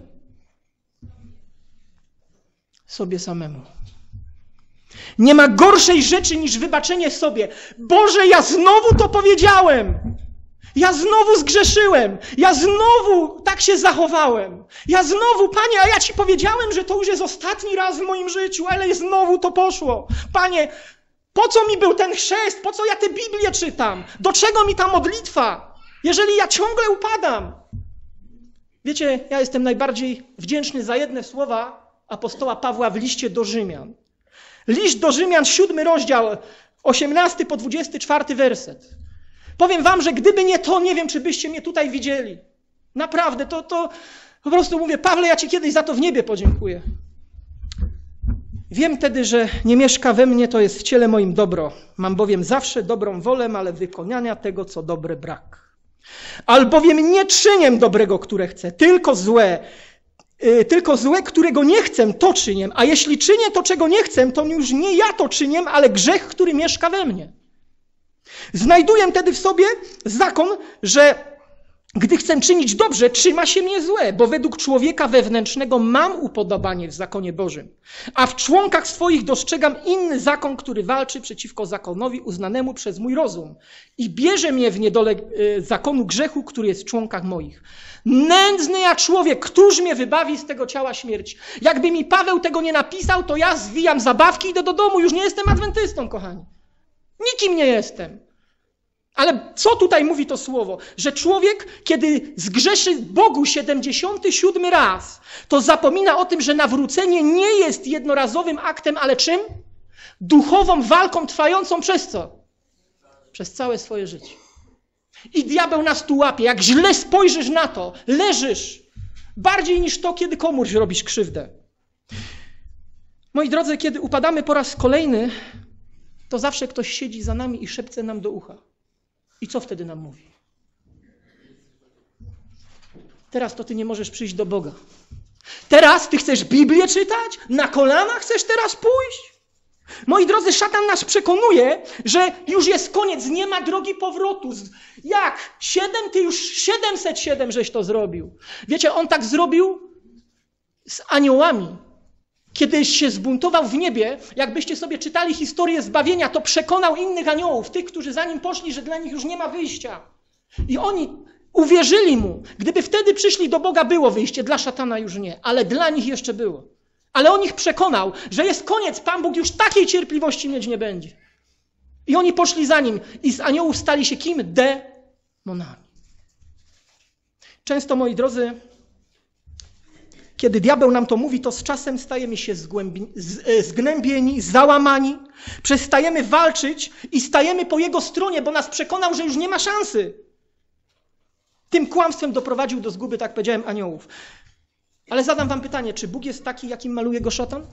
Sobie samemu. Nie ma gorszej rzeczy niż wybaczenie sobie. Boże, ja znowu to powiedziałem. Ja znowu zgrzeszyłem. Ja znowu tak się zachowałem. Ja znowu, Panie, a ja Ci powiedziałem, że to już jest ostatni raz w moim życiu, ale znowu to poszło. Panie, po co mi był ten chrzest? Po co ja tę Biblię czytam? Do czego mi ta modlitwa? Jeżeli ja ciągle upadam. Wiecie, ja jestem najbardziej wdzięczny za jedne słowa apostoła Pawła w liście do Rzymian. Liść do Rzymian, siódmy rozdział, osiemnasty po dwudziesty czwarty werset. Powiem wam, że gdyby nie to, nie wiem, czy byście mnie tutaj widzieli. Naprawdę, to, to po prostu mówię, Pawle, ja Ci kiedyś za to w niebie podziękuję. Wiem tedy, że nie mieszka we mnie, to jest w ciele moim dobro. Mam bowiem zawsze dobrą wolę, ale wykonania tego, co dobre brak. Albowiem nie czynię dobrego, które chcę, tylko złe. Yy, tylko złe, którego nie chcę, to czynię. A jeśli czynię to, czego nie chcę, to już nie ja to czynię, ale grzech, który mieszka we mnie. Znajduję tedy w sobie zakon, że gdy chcę czynić dobrze, trzyma się mnie złe, bo według człowieka wewnętrznego mam upodobanie w zakonie Bożym, a w członkach swoich dostrzegam inny zakon, który walczy przeciwko zakonowi uznanemu przez mój rozum i bierze mnie w niedole y, zakonu grzechu, który jest w członkach moich. Nędzny ja człowiek, któż mnie wybawi z tego ciała śmierci? Jakby mi Paweł tego nie napisał, to ja zwijam zabawki i idę do domu, już nie jestem adwentystą, kochani. Nikim nie jestem. Ale co tutaj mówi to słowo? Że człowiek, kiedy zgrzeszy Bogu siedemdziesiąty siódmy raz, to zapomina o tym, że nawrócenie nie jest jednorazowym aktem, ale czym? Duchową walką trwającą przez co? Przez całe swoje życie. I diabeł nas tu łapie. Jak źle spojrzysz na to, leżysz. Bardziej niż to, kiedy komuś robisz krzywdę. Moi drodzy, kiedy upadamy po raz kolejny, to zawsze ktoś siedzi za nami i szepce nam do ucha. I co wtedy nam mówi? Teraz to ty nie możesz przyjść do Boga. Teraz ty chcesz Biblię czytać? Na kolana chcesz teraz pójść? Moi drodzy, szatan nas przekonuje, że już jest koniec, nie ma drogi powrotu. Jak? Siedem? Ty już siedemset siedem żeś to zrobił. Wiecie, on tak zrobił, z aniołami. Kiedy się zbuntował w niebie, jakbyście sobie czytali historię zbawienia, to przekonał innych aniołów, tych, którzy za nim poszli, że dla nich już nie ma wyjścia. I oni uwierzyli mu. Gdyby wtedy przyszli do Boga, było wyjście, dla szatana już nie, ale dla nich jeszcze było. Ale on ich przekonał, że jest koniec, Pan Bóg już takiej cierpliwości mieć nie będzie. I oni poszli za nim i z aniołów stali się kim? Demonami. Często, moi drodzy, kiedy diabeł nam to mówi, to z czasem stajemy się zgłębi- z- zgnębieni, załamani, przestajemy walczyć i stajemy po jego stronie, bo nas przekonał, że już nie ma szansy. Tym kłamstwem doprowadził do zguby, tak powiedziałem, aniołów. Ale zadam wam pytanie, czy Bóg jest taki, jakim maluje go szatan?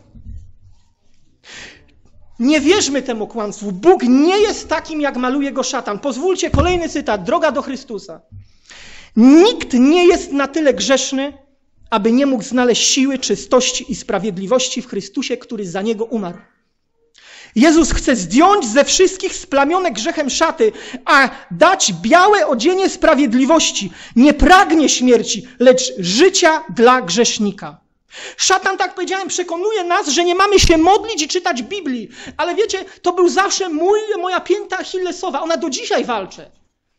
Nie wierzmy temu kłamstwu. Bóg nie jest takim, jak maluje go szatan. Pozwólcie, kolejny cytat, droga do Chrystusa. Nikt nie jest na tyle grzeszny, aby nie mógł znaleźć siły, czystości i sprawiedliwości w Chrystusie, który za niego umarł. Jezus chce zdjąć ze wszystkich splamione grzechem szaty, a dać białe odzienie sprawiedliwości. Nie pragnie śmierci, lecz życia dla grzesznika. Szatan, tak powiedziałem, przekonuje nas, że nie mamy się modlić i czytać Biblii. Ale wiecie, to był zawsze mój, moja pięta achillesowa. Ona do dzisiaj walczy.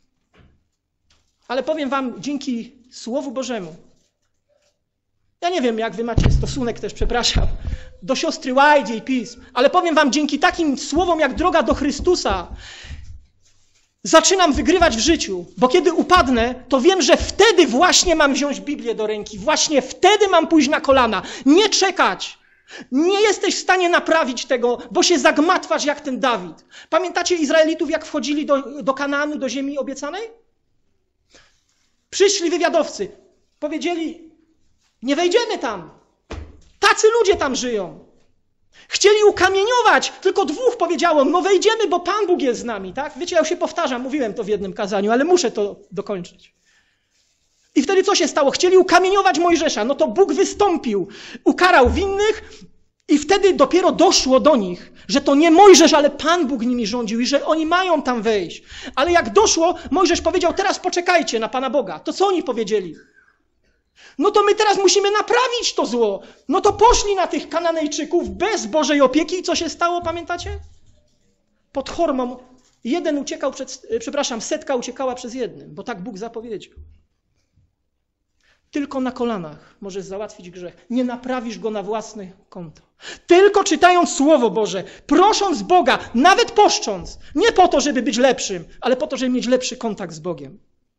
Ale powiem wam, dzięki Słowu Bożemu, ja nie wiem, jak wy macie stosunek też, przepraszam, do siostry Łajdzie i pism, ale powiem wam, dzięki takim słowom jak droga do Chrystusa zaczynam wygrywać w życiu, bo kiedy upadnę, to wiem, że wtedy właśnie mam wziąć Biblię do ręki, właśnie wtedy mam pójść na kolana, nie czekać. Nie jesteś w stanie naprawić tego, bo się zagmatwasz jak ten Dawid. Pamiętacie Izraelitów, jak wchodzili do, do Kanaanu, do ziemi obiecanej? Przyszli wywiadowcy, powiedzieli: nie wejdziemy tam. Tacy ludzie tam żyją. Chcieli ukamieniować, tylko dwóch powiedziało: no wejdziemy, bo Pan Bóg jest z nami. Tak? Wiecie, ja już się powtarzam, mówiłem to w jednym kazaniu, ale muszę to dokończyć. I wtedy co się stało? Chcieli ukamieniować Mojżesza. No to Bóg wystąpił, ukarał winnych i wtedy dopiero doszło do nich, że to nie Mojżesz, ale Pan Bóg nimi rządził i że oni mają tam wejść. Ale jak doszło, Mojżesz powiedział: teraz poczekajcie na Pana Boga. To co oni powiedzieli? No to my teraz musimy naprawić to zło. No to poszli na tych Kananejczyków bez Bożej opieki i co się stało, pamiętacie? Pod Hormą jeden uciekał przed, przepraszam, setka uciekała przez jednym, bo tak Bóg zapowiedział. Tylko na kolanach możesz załatwić grzech. Nie naprawisz go na własne konto. Tylko czytając Słowo Boże, prosząc Boga, nawet poszcząc. Nie po to, żeby być lepszym, ale po to, żeby mieć lepszy kontakt z Bogiem.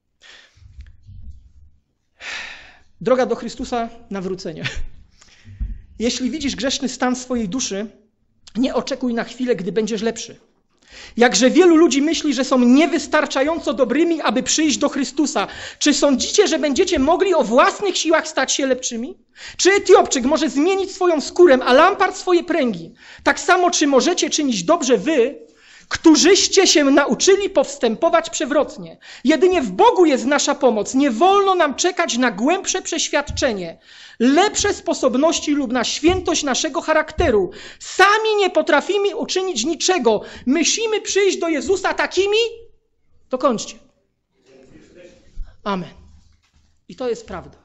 Droga do Chrystusa, nawrócenie. Jeśli widzisz grzeszny stan swojej duszy, nie oczekuj na chwilę, gdy będziesz lepszy. Jakże wielu ludzi myśli, że są niewystarczająco dobrymi, aby przyjść do Chrystusa. Czy sądzicie, że będziecie mogli o własnych siłach stać się lepszymi? Czy Etiopczyk może zmienić swoją skórę, a Lampart swoje pręgi? Tak samo, czy możecie czynić dobrze wy, którzyście się nauczyli powstępować przewrotnie? Jedynie w Bogu jest nasza pomoc. Nie wolno nam czekać na głębsze przeświadczenie, lepsze sposobności lub na świętość naszego charakteru. Sami nie potrafimy uczynić niczego. Musimy przyjść do Jezusa takimi? Dokończcie. Amen. I to jest prawda.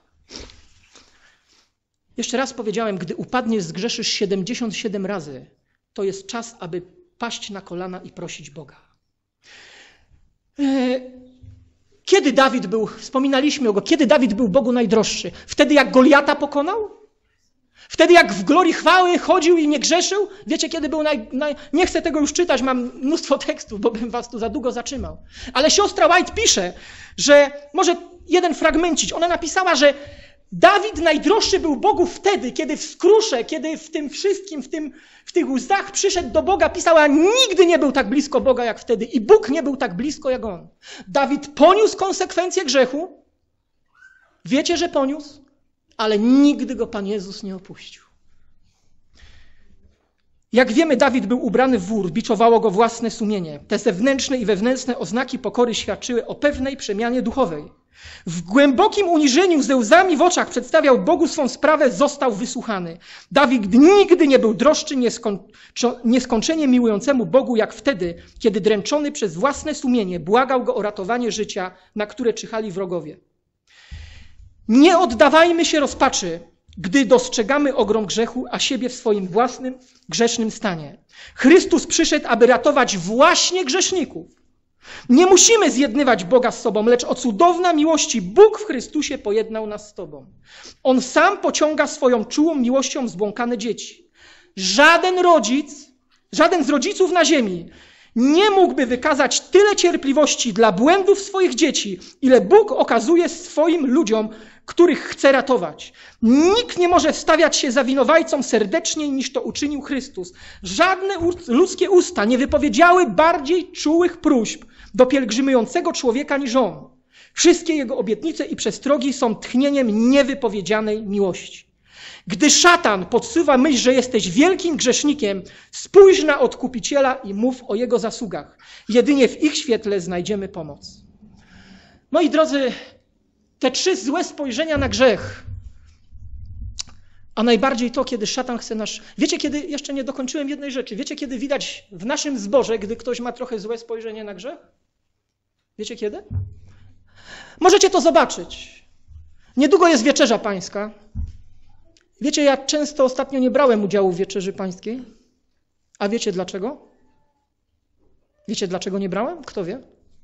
Jeszcze raz powiedziałem, gdy upadniesz, zgrzeszysz siedemdziesiąt siedem razy, to jest czas, aby paść na kolana i prosić Boga. Kiedy Dawid był, wspominaliśmy o go, kiedy Dawid był Bogu najdroższy? Wtedy jak Goliata pokonał? Wtedy jak w glorii chwały chodził i nie grzeszył? Wiecie, kiedy był naj, naj... Nie chcę tego już czytać, mam mnóstwo tekstów, bo bym was tu za długo zatrzymał. Ale siostra White pisze, że może jeden fragmencik. Ona napisała, że Dawid najdroższy był Bogu wtedy, kiedy w skrusze, kiedy w tym wszystkim, w, tym, w tych łzach przyszedł do Boga, pisała: nigdy nie był tak blisko Boga jak wtedy i Bóg nie był tak blisko jak on. Dawid poniósł konsekwencje grzechu, wiecie, że poniósł, ale nigdy go Pan Jezus nie opuścił. Jak wiemy, Dawid był ubrany w wór, biczowało go własne sumienie. Te zewnętrzne i wewnętrzne oznaki pokory świadczyły o pewnej przemianie duchowej. W głębokim uniżeniu, ze łzami w oczach przedstawiał Bogu swą sprawę, został wysłuchany. Dawid nigdy nie był droższy nieskończo- nieskończenie miłującemu Bogu jak wtedy, kiedy dręczony przez własne sumienie błagał go o ratowanie życia, na które czyhali wrogowie. Nie oddawajmy się rozpaczy, gdy dostrzegamy ogrom grzechu, a siebie w swoim własnym grzesznym stanie. Chrystus przyszedł, aby ratować właśnie grzeszników. Nie musimy zjednywać Boga z sobą, lecz o cudowna miłości Bóg w Chrystusie pojednał nas z Tobą. On sam pociąga swoją czułą miłością zbłąkane dzieci. Żaden rodzic, żaden z rodziców na ziemi nie mógłby wykazać tyle cierpliwości dla błędów swoich dzieci, ile Bóg okazuje swoim ludziom, których chce ratować. Nikt nie może wstawiać się za winowajcą serdeczniej, niż to uczynił Chrystus. Żadne ludzkie usta nie wypowiedziały bardziej czułych próśb do pielgrzymującego człowieka niż on. Wszystkie jego obietnice i przestrogi są tchnieniem niewypowiedzianej miłości. Gdy szatan podsuwa myśl, że jesteś wielkim grzesznikiem, spójrz na Odkupiciela i mów o jego zasługach. Jedynie w ich świetle znajdziemy pomoc. Moi drodzy, te trzy złe spojrzenia na grzech, a najbardziej to, kiedy szatan chce nasz... Wiecie, kiedy... Jeszcze nie dokończyłem jednej rzeczy. Wiecie, kiedy widać w naszym zborze, gdy ktoś ma trochę złe spojrzenie na grzech? Wiecie kiedy? Możecie to zobaczyć. Niedługo jest wieczerza pańska. Wiecie, ja często ostatnio nie brałem udziału w wieczerzy pańskiej. A wiecie dlaczego? Wiecie, dlaczego nie brałem? Kto wie?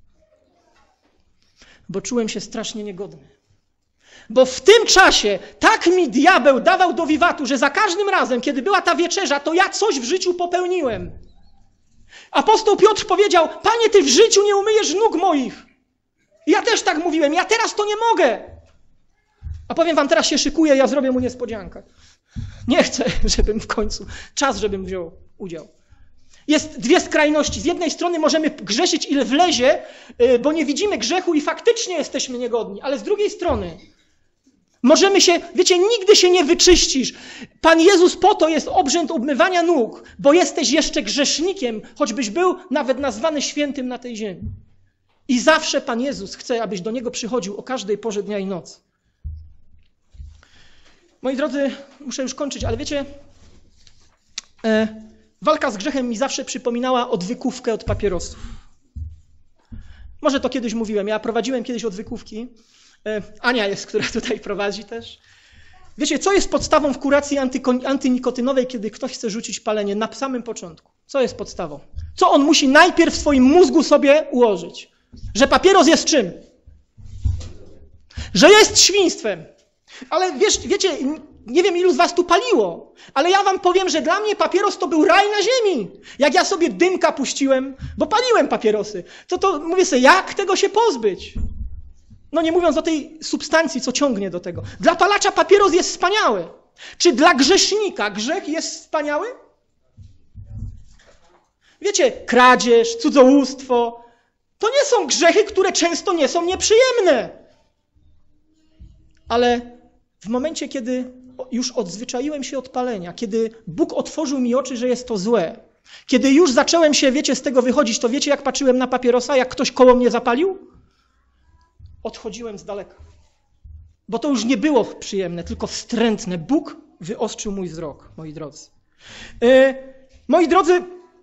Bo czułem się strasznie niegodny. Bo w tym czasie tak mi diabeł dawał do wiwatu, że za każdym razem, kiedy była ta wieczerza, to ja coś w życiu popełniłem. Apostoł Piotr powiedział: Panie, Ty w życiu nie umyjesz nóg moich. I ja też tak mówiłem, ja teraz to nie mogę. A powiem wam, teraz się szykuję, ja zrobię mu niespodziankę. Nie chcę, żebym w końcu, czas, żebym wziął udział. Jest dwie skrajności. Z jednej strony możemy grzeszyć ile wlezie, bo nie widzimy grzechu i faktycznie jesteśmy niegodni. Ale z drugiej strony możemy się, wiecie, nigdy się nie wyczyścisz. Pan Jezus po to jest obrzęd obmywania nóg, bo jesteś jeszcze grzesznikiem, choćbyś był nawet nazwany świętym na tej ziemi. I zawsze Pan Jezus chce, abyś do Niego przychodził o każdej porze dnia i nocy. Moi drodzy, muszę już kończyć, ale wiecie, e, walka z grzechem mi zawsze przypominała odwykówkę od papierosów. Może to kiedyś mówiłem, ja prowadziłem kiedyś odwykówki. E, Ania jest, która tutaj prowadzi też. Wiecie, co jest podstawą w kuracji antyko- antynikotynowej, kiedy ktoś chce rzucić palenie na samym początku? Co jest podstawą? Co on musi najpierw w swoim mózgu sobie ułożyć? Że papieros jest czym? Że jest świństwem. Ale wiesz, wiecie, nie wiem ilu z was tu paliło, ale ja wam powiem, że dla mnie papieros to był raj na ziemi. Jak ja sobie dymka puściłem, bo paliłem papierosy, to to mówię sobie, jak tego się pozbyć? No nie mówiąc o tej substancji, co ciągnie do tego. Dla palacza papieros jest wspaniały. Czy dla grzesznika grzech jest wspaniały? Wiecie, kradzież, cudzołóstwo, to nie są grzechy, które często nie są nieprzyjemne. Ale w momencie, kiedy już odzwyczaiłem się od palenia, kiedy Bóg otworzył mi oczy, że jest to złe, kiedy już zacząłem się, wiecie, z tego wychodzić, to wiecie, jak patrzyłem na papierosa, jak ktoś koło mnie zapalił? Odchodziłem z daleka. Bo to już nie było przyjemne, tylko wstrętne. Bóg wyostrzył mój wzrok, moi drodzy. Yy, moi drodzy,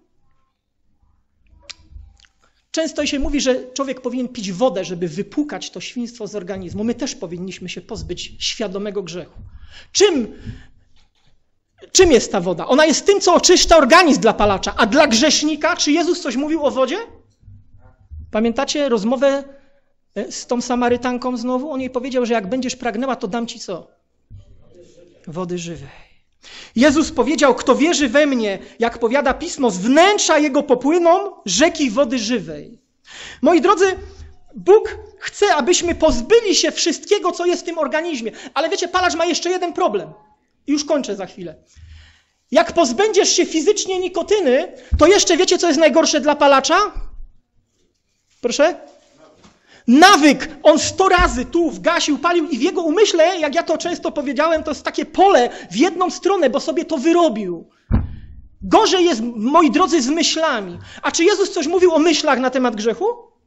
często się mówi, że człowiek powinien pić wodę, żeby wypłukać to świństwo z organizmu. My też powinniśmy się pozbyć świadomego grzechu. Czym, czym jest ta woda? Ona jest tym, co oczyszcza organizm dla palacza. A dla grzesznika, czy Jezus coś mówił o wodzie? Pamiętacie rozmowę z tą Samarytanką znowu? On jej powiedział, że jak będziesz pragnęła, to dam ci co? Wody żywej. Jezus powiedział, kto wierzy we mnie, jak powiada Pismo, z wnętrza jego popłyną rzeki wody żywej. Moi drodzy, Bóg chce, abyśmy pozbyli się wszystkiego, co jest w tym organizmie. Ale wiecie, palacz ma jeszcze jeden problem. I już kończę za chwilę. Jak pozbędziesz się fizycznie nikotyny, to jeszcze wiecie, co jest najgorsze dla palacza? Proszę? Nawyk. On sto razy tu wgasił, palił i w jego umyśle, jak ja to często powiedziałem, to jest takie pole w jedną stronę, bo sobie to wyrobił. Gorzej jest, moi drodzy, z myślami. A czy Jezus coś mówił o myślach na temat grzechu?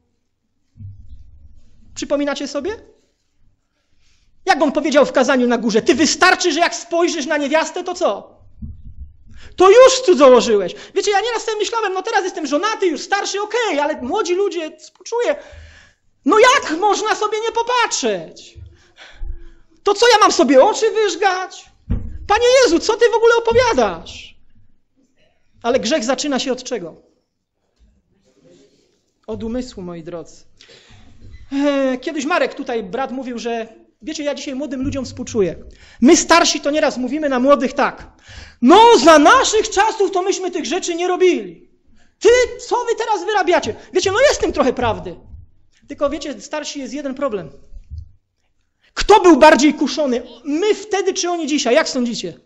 Przypominacie sobie? Jak on powiedział w kazaniu na górze? Ty wystarczy, że jak spojrzysz na niewiastę, to co? To już cudzołożyłeś. Wiecie, ja nieraz sobie myślałem, no teraz jestem żonaty, już starszy, okej, okay, ale młodzi ludzie, współczuję. No jak można sobie nie popatrzeć? To co, ja mam sobie oczy wyżgać? Panie Jezu, co ty w ogóle opowiadasz? Ale grzech zaczyna się od czego? Od umysłu, moi drodzy. Kiedyś Marek tutaj, brat, mówił, że wiecie, ja dzisiaj młodym ludziom współczuję. My starsi to nieraz mówimy na młodych tak. No, za naszych czasów to myśmy tych rzeczy nie robili. Ty, co wy teraz wyrabiacie? Wiecie, no jest w tym trochę prawdy. Tylko wiecie, starsi jest jeden problem. Kto był bardziej kuszony? My wtedy czy oni dzisiaj? Jak sądzicie?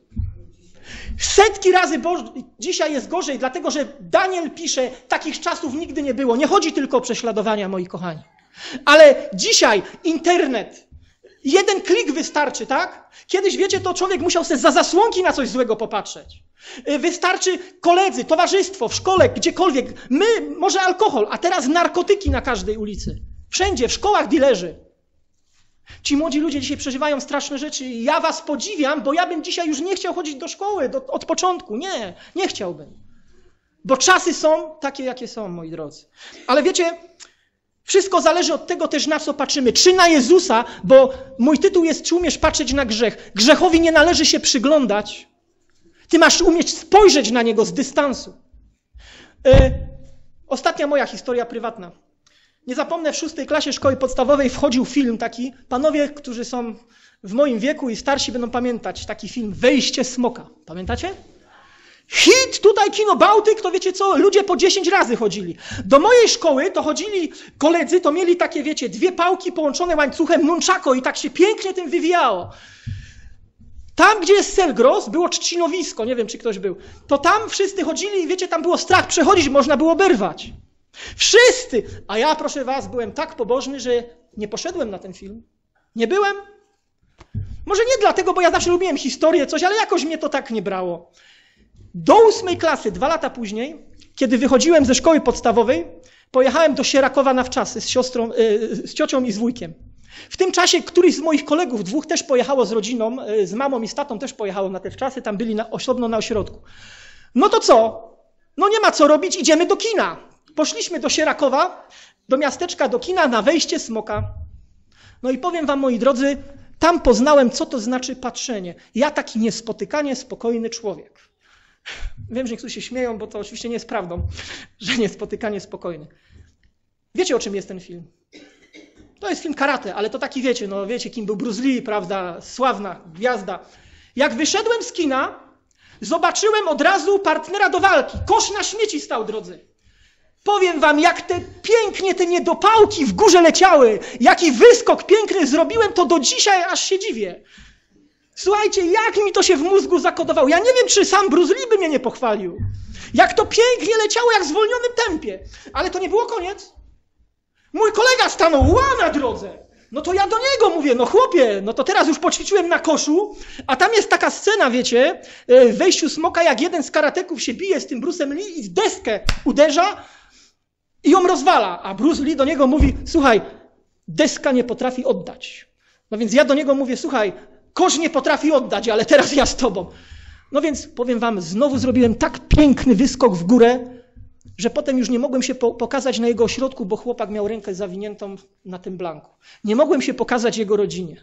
Setki razy bo... dzisiaj jest gorzej, dlatego że Daniel pisze, takich czasów nigdy nie było. Nie chodzi tylko o prześladowania, moi kochani. Ale dzisiaj internet, jeden klik wystarczy, tak? Kiedyś, wiecie, to człowiek musiał sobie za zasłonki na coś złego popatrzeć. Wystarczy koledzy, towarzystwo, w szkole, gdziekolwiek. My, może alkohol, a teraz narkotyki na każdej ulicy. Wszędzie, w szkołach dilerzy. Ci młodzi ludzie dzisiaj przeżywają straszne rzeczy i ja was podziwiam, bo ja bym dzisiaj już nie chciał chodzić do szkoły do, od początku. Nie, nie chciałbym. Bo czasy są takie, jakie są, moi drodzy. Ale wiecie, wszystko zależy od tego też, na co patrzymy. Czy na Jezusa, bo mój tytuł jest, czy umiesz patrzeć na grzech. Grzechowi nie należy się przyglądać. Ty masz umieć spojrzeć na niego z dystansu. Yy, ostatnia moja historia prywatna. Nie zapomnę, w szóstej klasie szkoły podstawowej wchodził film taki, panowie, którzy są w moim wieku i starsi będą pamiętać taki film Wejście smoka. Pamiętacie? Hit, tutaj kino Bałtyk, to wiecie co, ludzie po dziesięć razy chodzili. Do mojej szkoły to chodzili koledzy, to mieli takie, wiecie, dwie pałki połączone łańcuchem nunchako i tak się pięknie tym wywijało. Tam, gdzie jest Selgros, było trzcinowisko, nie wiem, czy ktoś był. To tam wszyscy chodzili i wiecie, tam było strach przechodzić, można było berwać. Wszyscy! A ja, proszę was, byłem tak pobożny, że nie poszedłem na ten film. Nie byłem. Może nie dlatego, bo ja zawsze lubiłem historię, coś, ale jakoś mnie to tak nie brało. Do ósmej klasy, dwa lata później, kiedy wychodziłem ze szkoły podstawowej, pojechałem do Sierakowa na wczasy z siostrą, z ciocią i z wujkiem. W tym czasie któryś z moich kolegów, dwóch też pojechało z rodziną, z mamą i z tatą też pojechało na te wczasy, tam byli na, osobno na ośrodku. No to co? No nie ma co robić, idziemy do kina. Poszliśmy do Sierakowa, do miasteczka, do kina, na Wejście smoka. No i powiem wam, moi drodzy, tam poznałem, co to znaczy patrzenie. Ja taki niespotykanie spokojny człowiek. Wiem, że niektórzy się śmieją, bo to oczywiście nie jest prawdą, że niespotykanie spokojny. Wiecie, o czym jest ten film? To jest film karate, ale to taki wiecie, no wiecie, kim był Bruce Lee, prawda, sławna gwiazda. Jak wyszedłem z kina, zobaczyłem od razu partnera do walki. Kosz na śmieci stał, drodzy. Powiem wam, jak te pięknie te niedopałki w górze leciały, jaki wyskok piękny zrobiłem, to do dzisiaj aż się dziwię. Słuchajcie, jak mi to się w mózgu zakodowało. Ja nie wiem, czy sam Bruce Lee by mnie nie pochwalił. Jak to pięknie leciało, jak w zwolnionym tempie. Ale to nie było koniec. Mój kolega stanął, ła na drodze. No to ja do niego mówię, no chłopie, no to teraz już poćwiczyłem na koszu, a tam jest taka scena, wiecie, w Wejściu smoka, jak jeden z karateków się bije z tym Bruce'em Lee i w deskę uderza i ją rozwala. A Bruce Lee do niego mówi, słuchaj, deska nie potrafi oddać. No więc ja do niego mówię, słuchaj, kosz nie potrafi oddać, ale teraz ja z tobą. No więc powiem wam, znowu zrobiłem tak piękny wyskok w górę, że potem już nie mogłem się po- pokazać na jego ośrodku, bo chłopak miał rękę zawiniętą na tym blanku. Nie mogłem się pokazać jego rodzinie.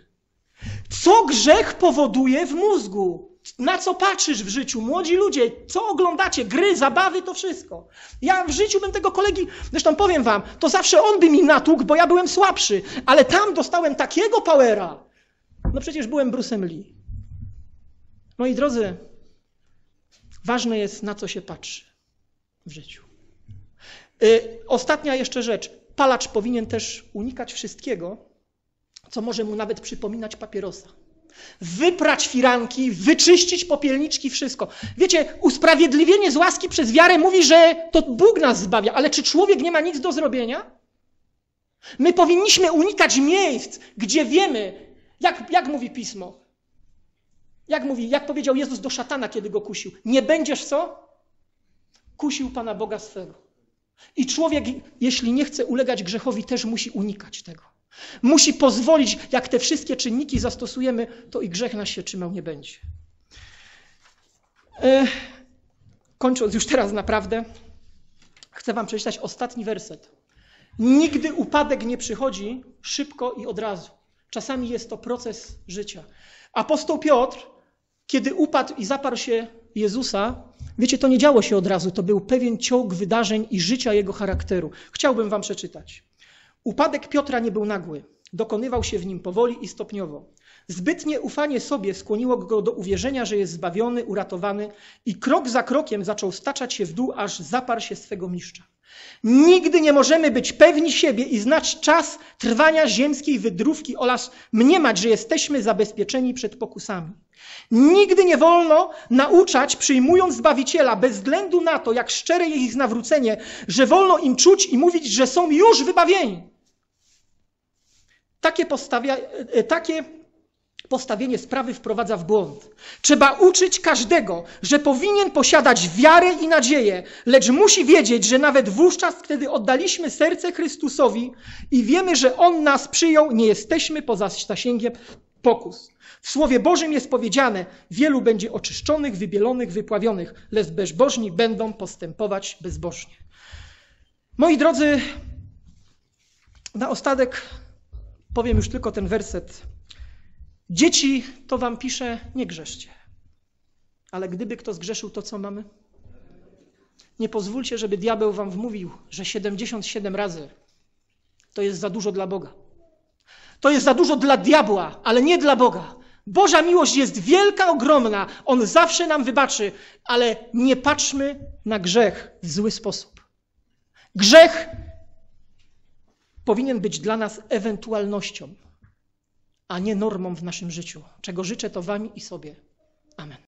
Co grzech powoduje w mózgu? Na co patrzysz w życiu? Młodzi ludzie, co oglądacie? Gry, zabawy, to wszystko. Ja w życiu bym tego kolegi, zresztą powiem wam, to zawsze on by mi natłukł, bo ja byłem słabszy, ale tam dostałem takiego powera. No przecież byłem Bruce'em Lee. Moi drodzy, ważne jest, na co się patrzy w życiu. Yy, ostatnia jeszcze rzecz. Palacz powinien też unikać wszystkiego, co może mu nawet przypominać papierosa. Wyprać firanki, wyczyścić popielniczki, wszystko. Wiecie, usprawiedliwienie z łaski przez wiarę mówi, że to Bóg nas zbawia, ale czy człowiek nie ma nic do zrobienia? My powinniśmy unikać miejsc, gdzie wiemy, jak, jak mówi Pismo, jak mówi, jak powiedział Jezus do szatana, kiedy go kusił. Nie będziesz co? Kusił Pana Boga swego. I człowiek, jeśli nie chce ulegać grzechowi, też musi unikać tego. Musi pozwolić, jak te wszystkie czynniki zastosujemy, to i grzech nas się trzymał nie będzie. E, kończąc już teraz naprawdę, chcę wam przeczytać ostatni werset. Nigdy upadek nie przychodzi szybko i od razu. Czasami jest to proces życia. Apostoł Piotr kiedy upadł i zaparł się Jezusa, wiecie, to nie działo się od razu, to był pewien ciąg wydarzeń i życia jego charakteru. Chciałbym wam przeczytać. Upadek Piotra nie był nagły, dokonywał się w nim powoli i stopniowo. Zbytnie ufanie sobie skłoniło go do uwierzenia, że jest zbawiony, uratowany i krok za krokiem zaczął staczać się w dół, aż zaparł się swego mistrza. Nigdy nie możemy być pewni siebie i znać czas trwania ziemskiej wydrówki oraz mniemać, że jesteśmy zabezpieczeni przed pokusami. Nigdy nie wolno nauczać, przyjmując Zbawiciela, bez względu na to, jak szczere jest ich nawrócenie, że wolno im czuć i mówić, że są już wybawieni. Takie, postawia, takie postawienie sprawy wprowadza w błąd. Trzeba uczyć każdego, że powinien posiadać wiarę i nadzieję, lecz musi wiedzieć, że nawet wówczas, kiedy oddaliśmy serce Chrystusowi i wiemy, że On nas przyjął, nie jesteśmy poza zasięgiem pokus. W Słowie Bożym jest powiedziane, wielu będzie oczyszczonych, wybielonych, wypławionych, lecz bezbożni będą postępować bezbożnie. Moi drodzy, na ostatek powiem już tylko ten werset. Dzieci, to wam piszę, nie grzeszcie. Ale gdyby kto zgrzeszył, to co mamy? Nie pozwólcie, żeby diabeł wam wmówił, że siedemdziesiąt siedem razy to jest za dużo dla Boga. To jest za dużo dla diabła, ale nie dla Boga. Boża miłość jest wielka, ogromna. On zawsze nam wybaczy, ale nie patrzmy na grzech w zły sposób. Grzech powinien być dla nas ewentualnością, a nie normą w naszym życiu. Czego życzę to wam i sobie. Amen.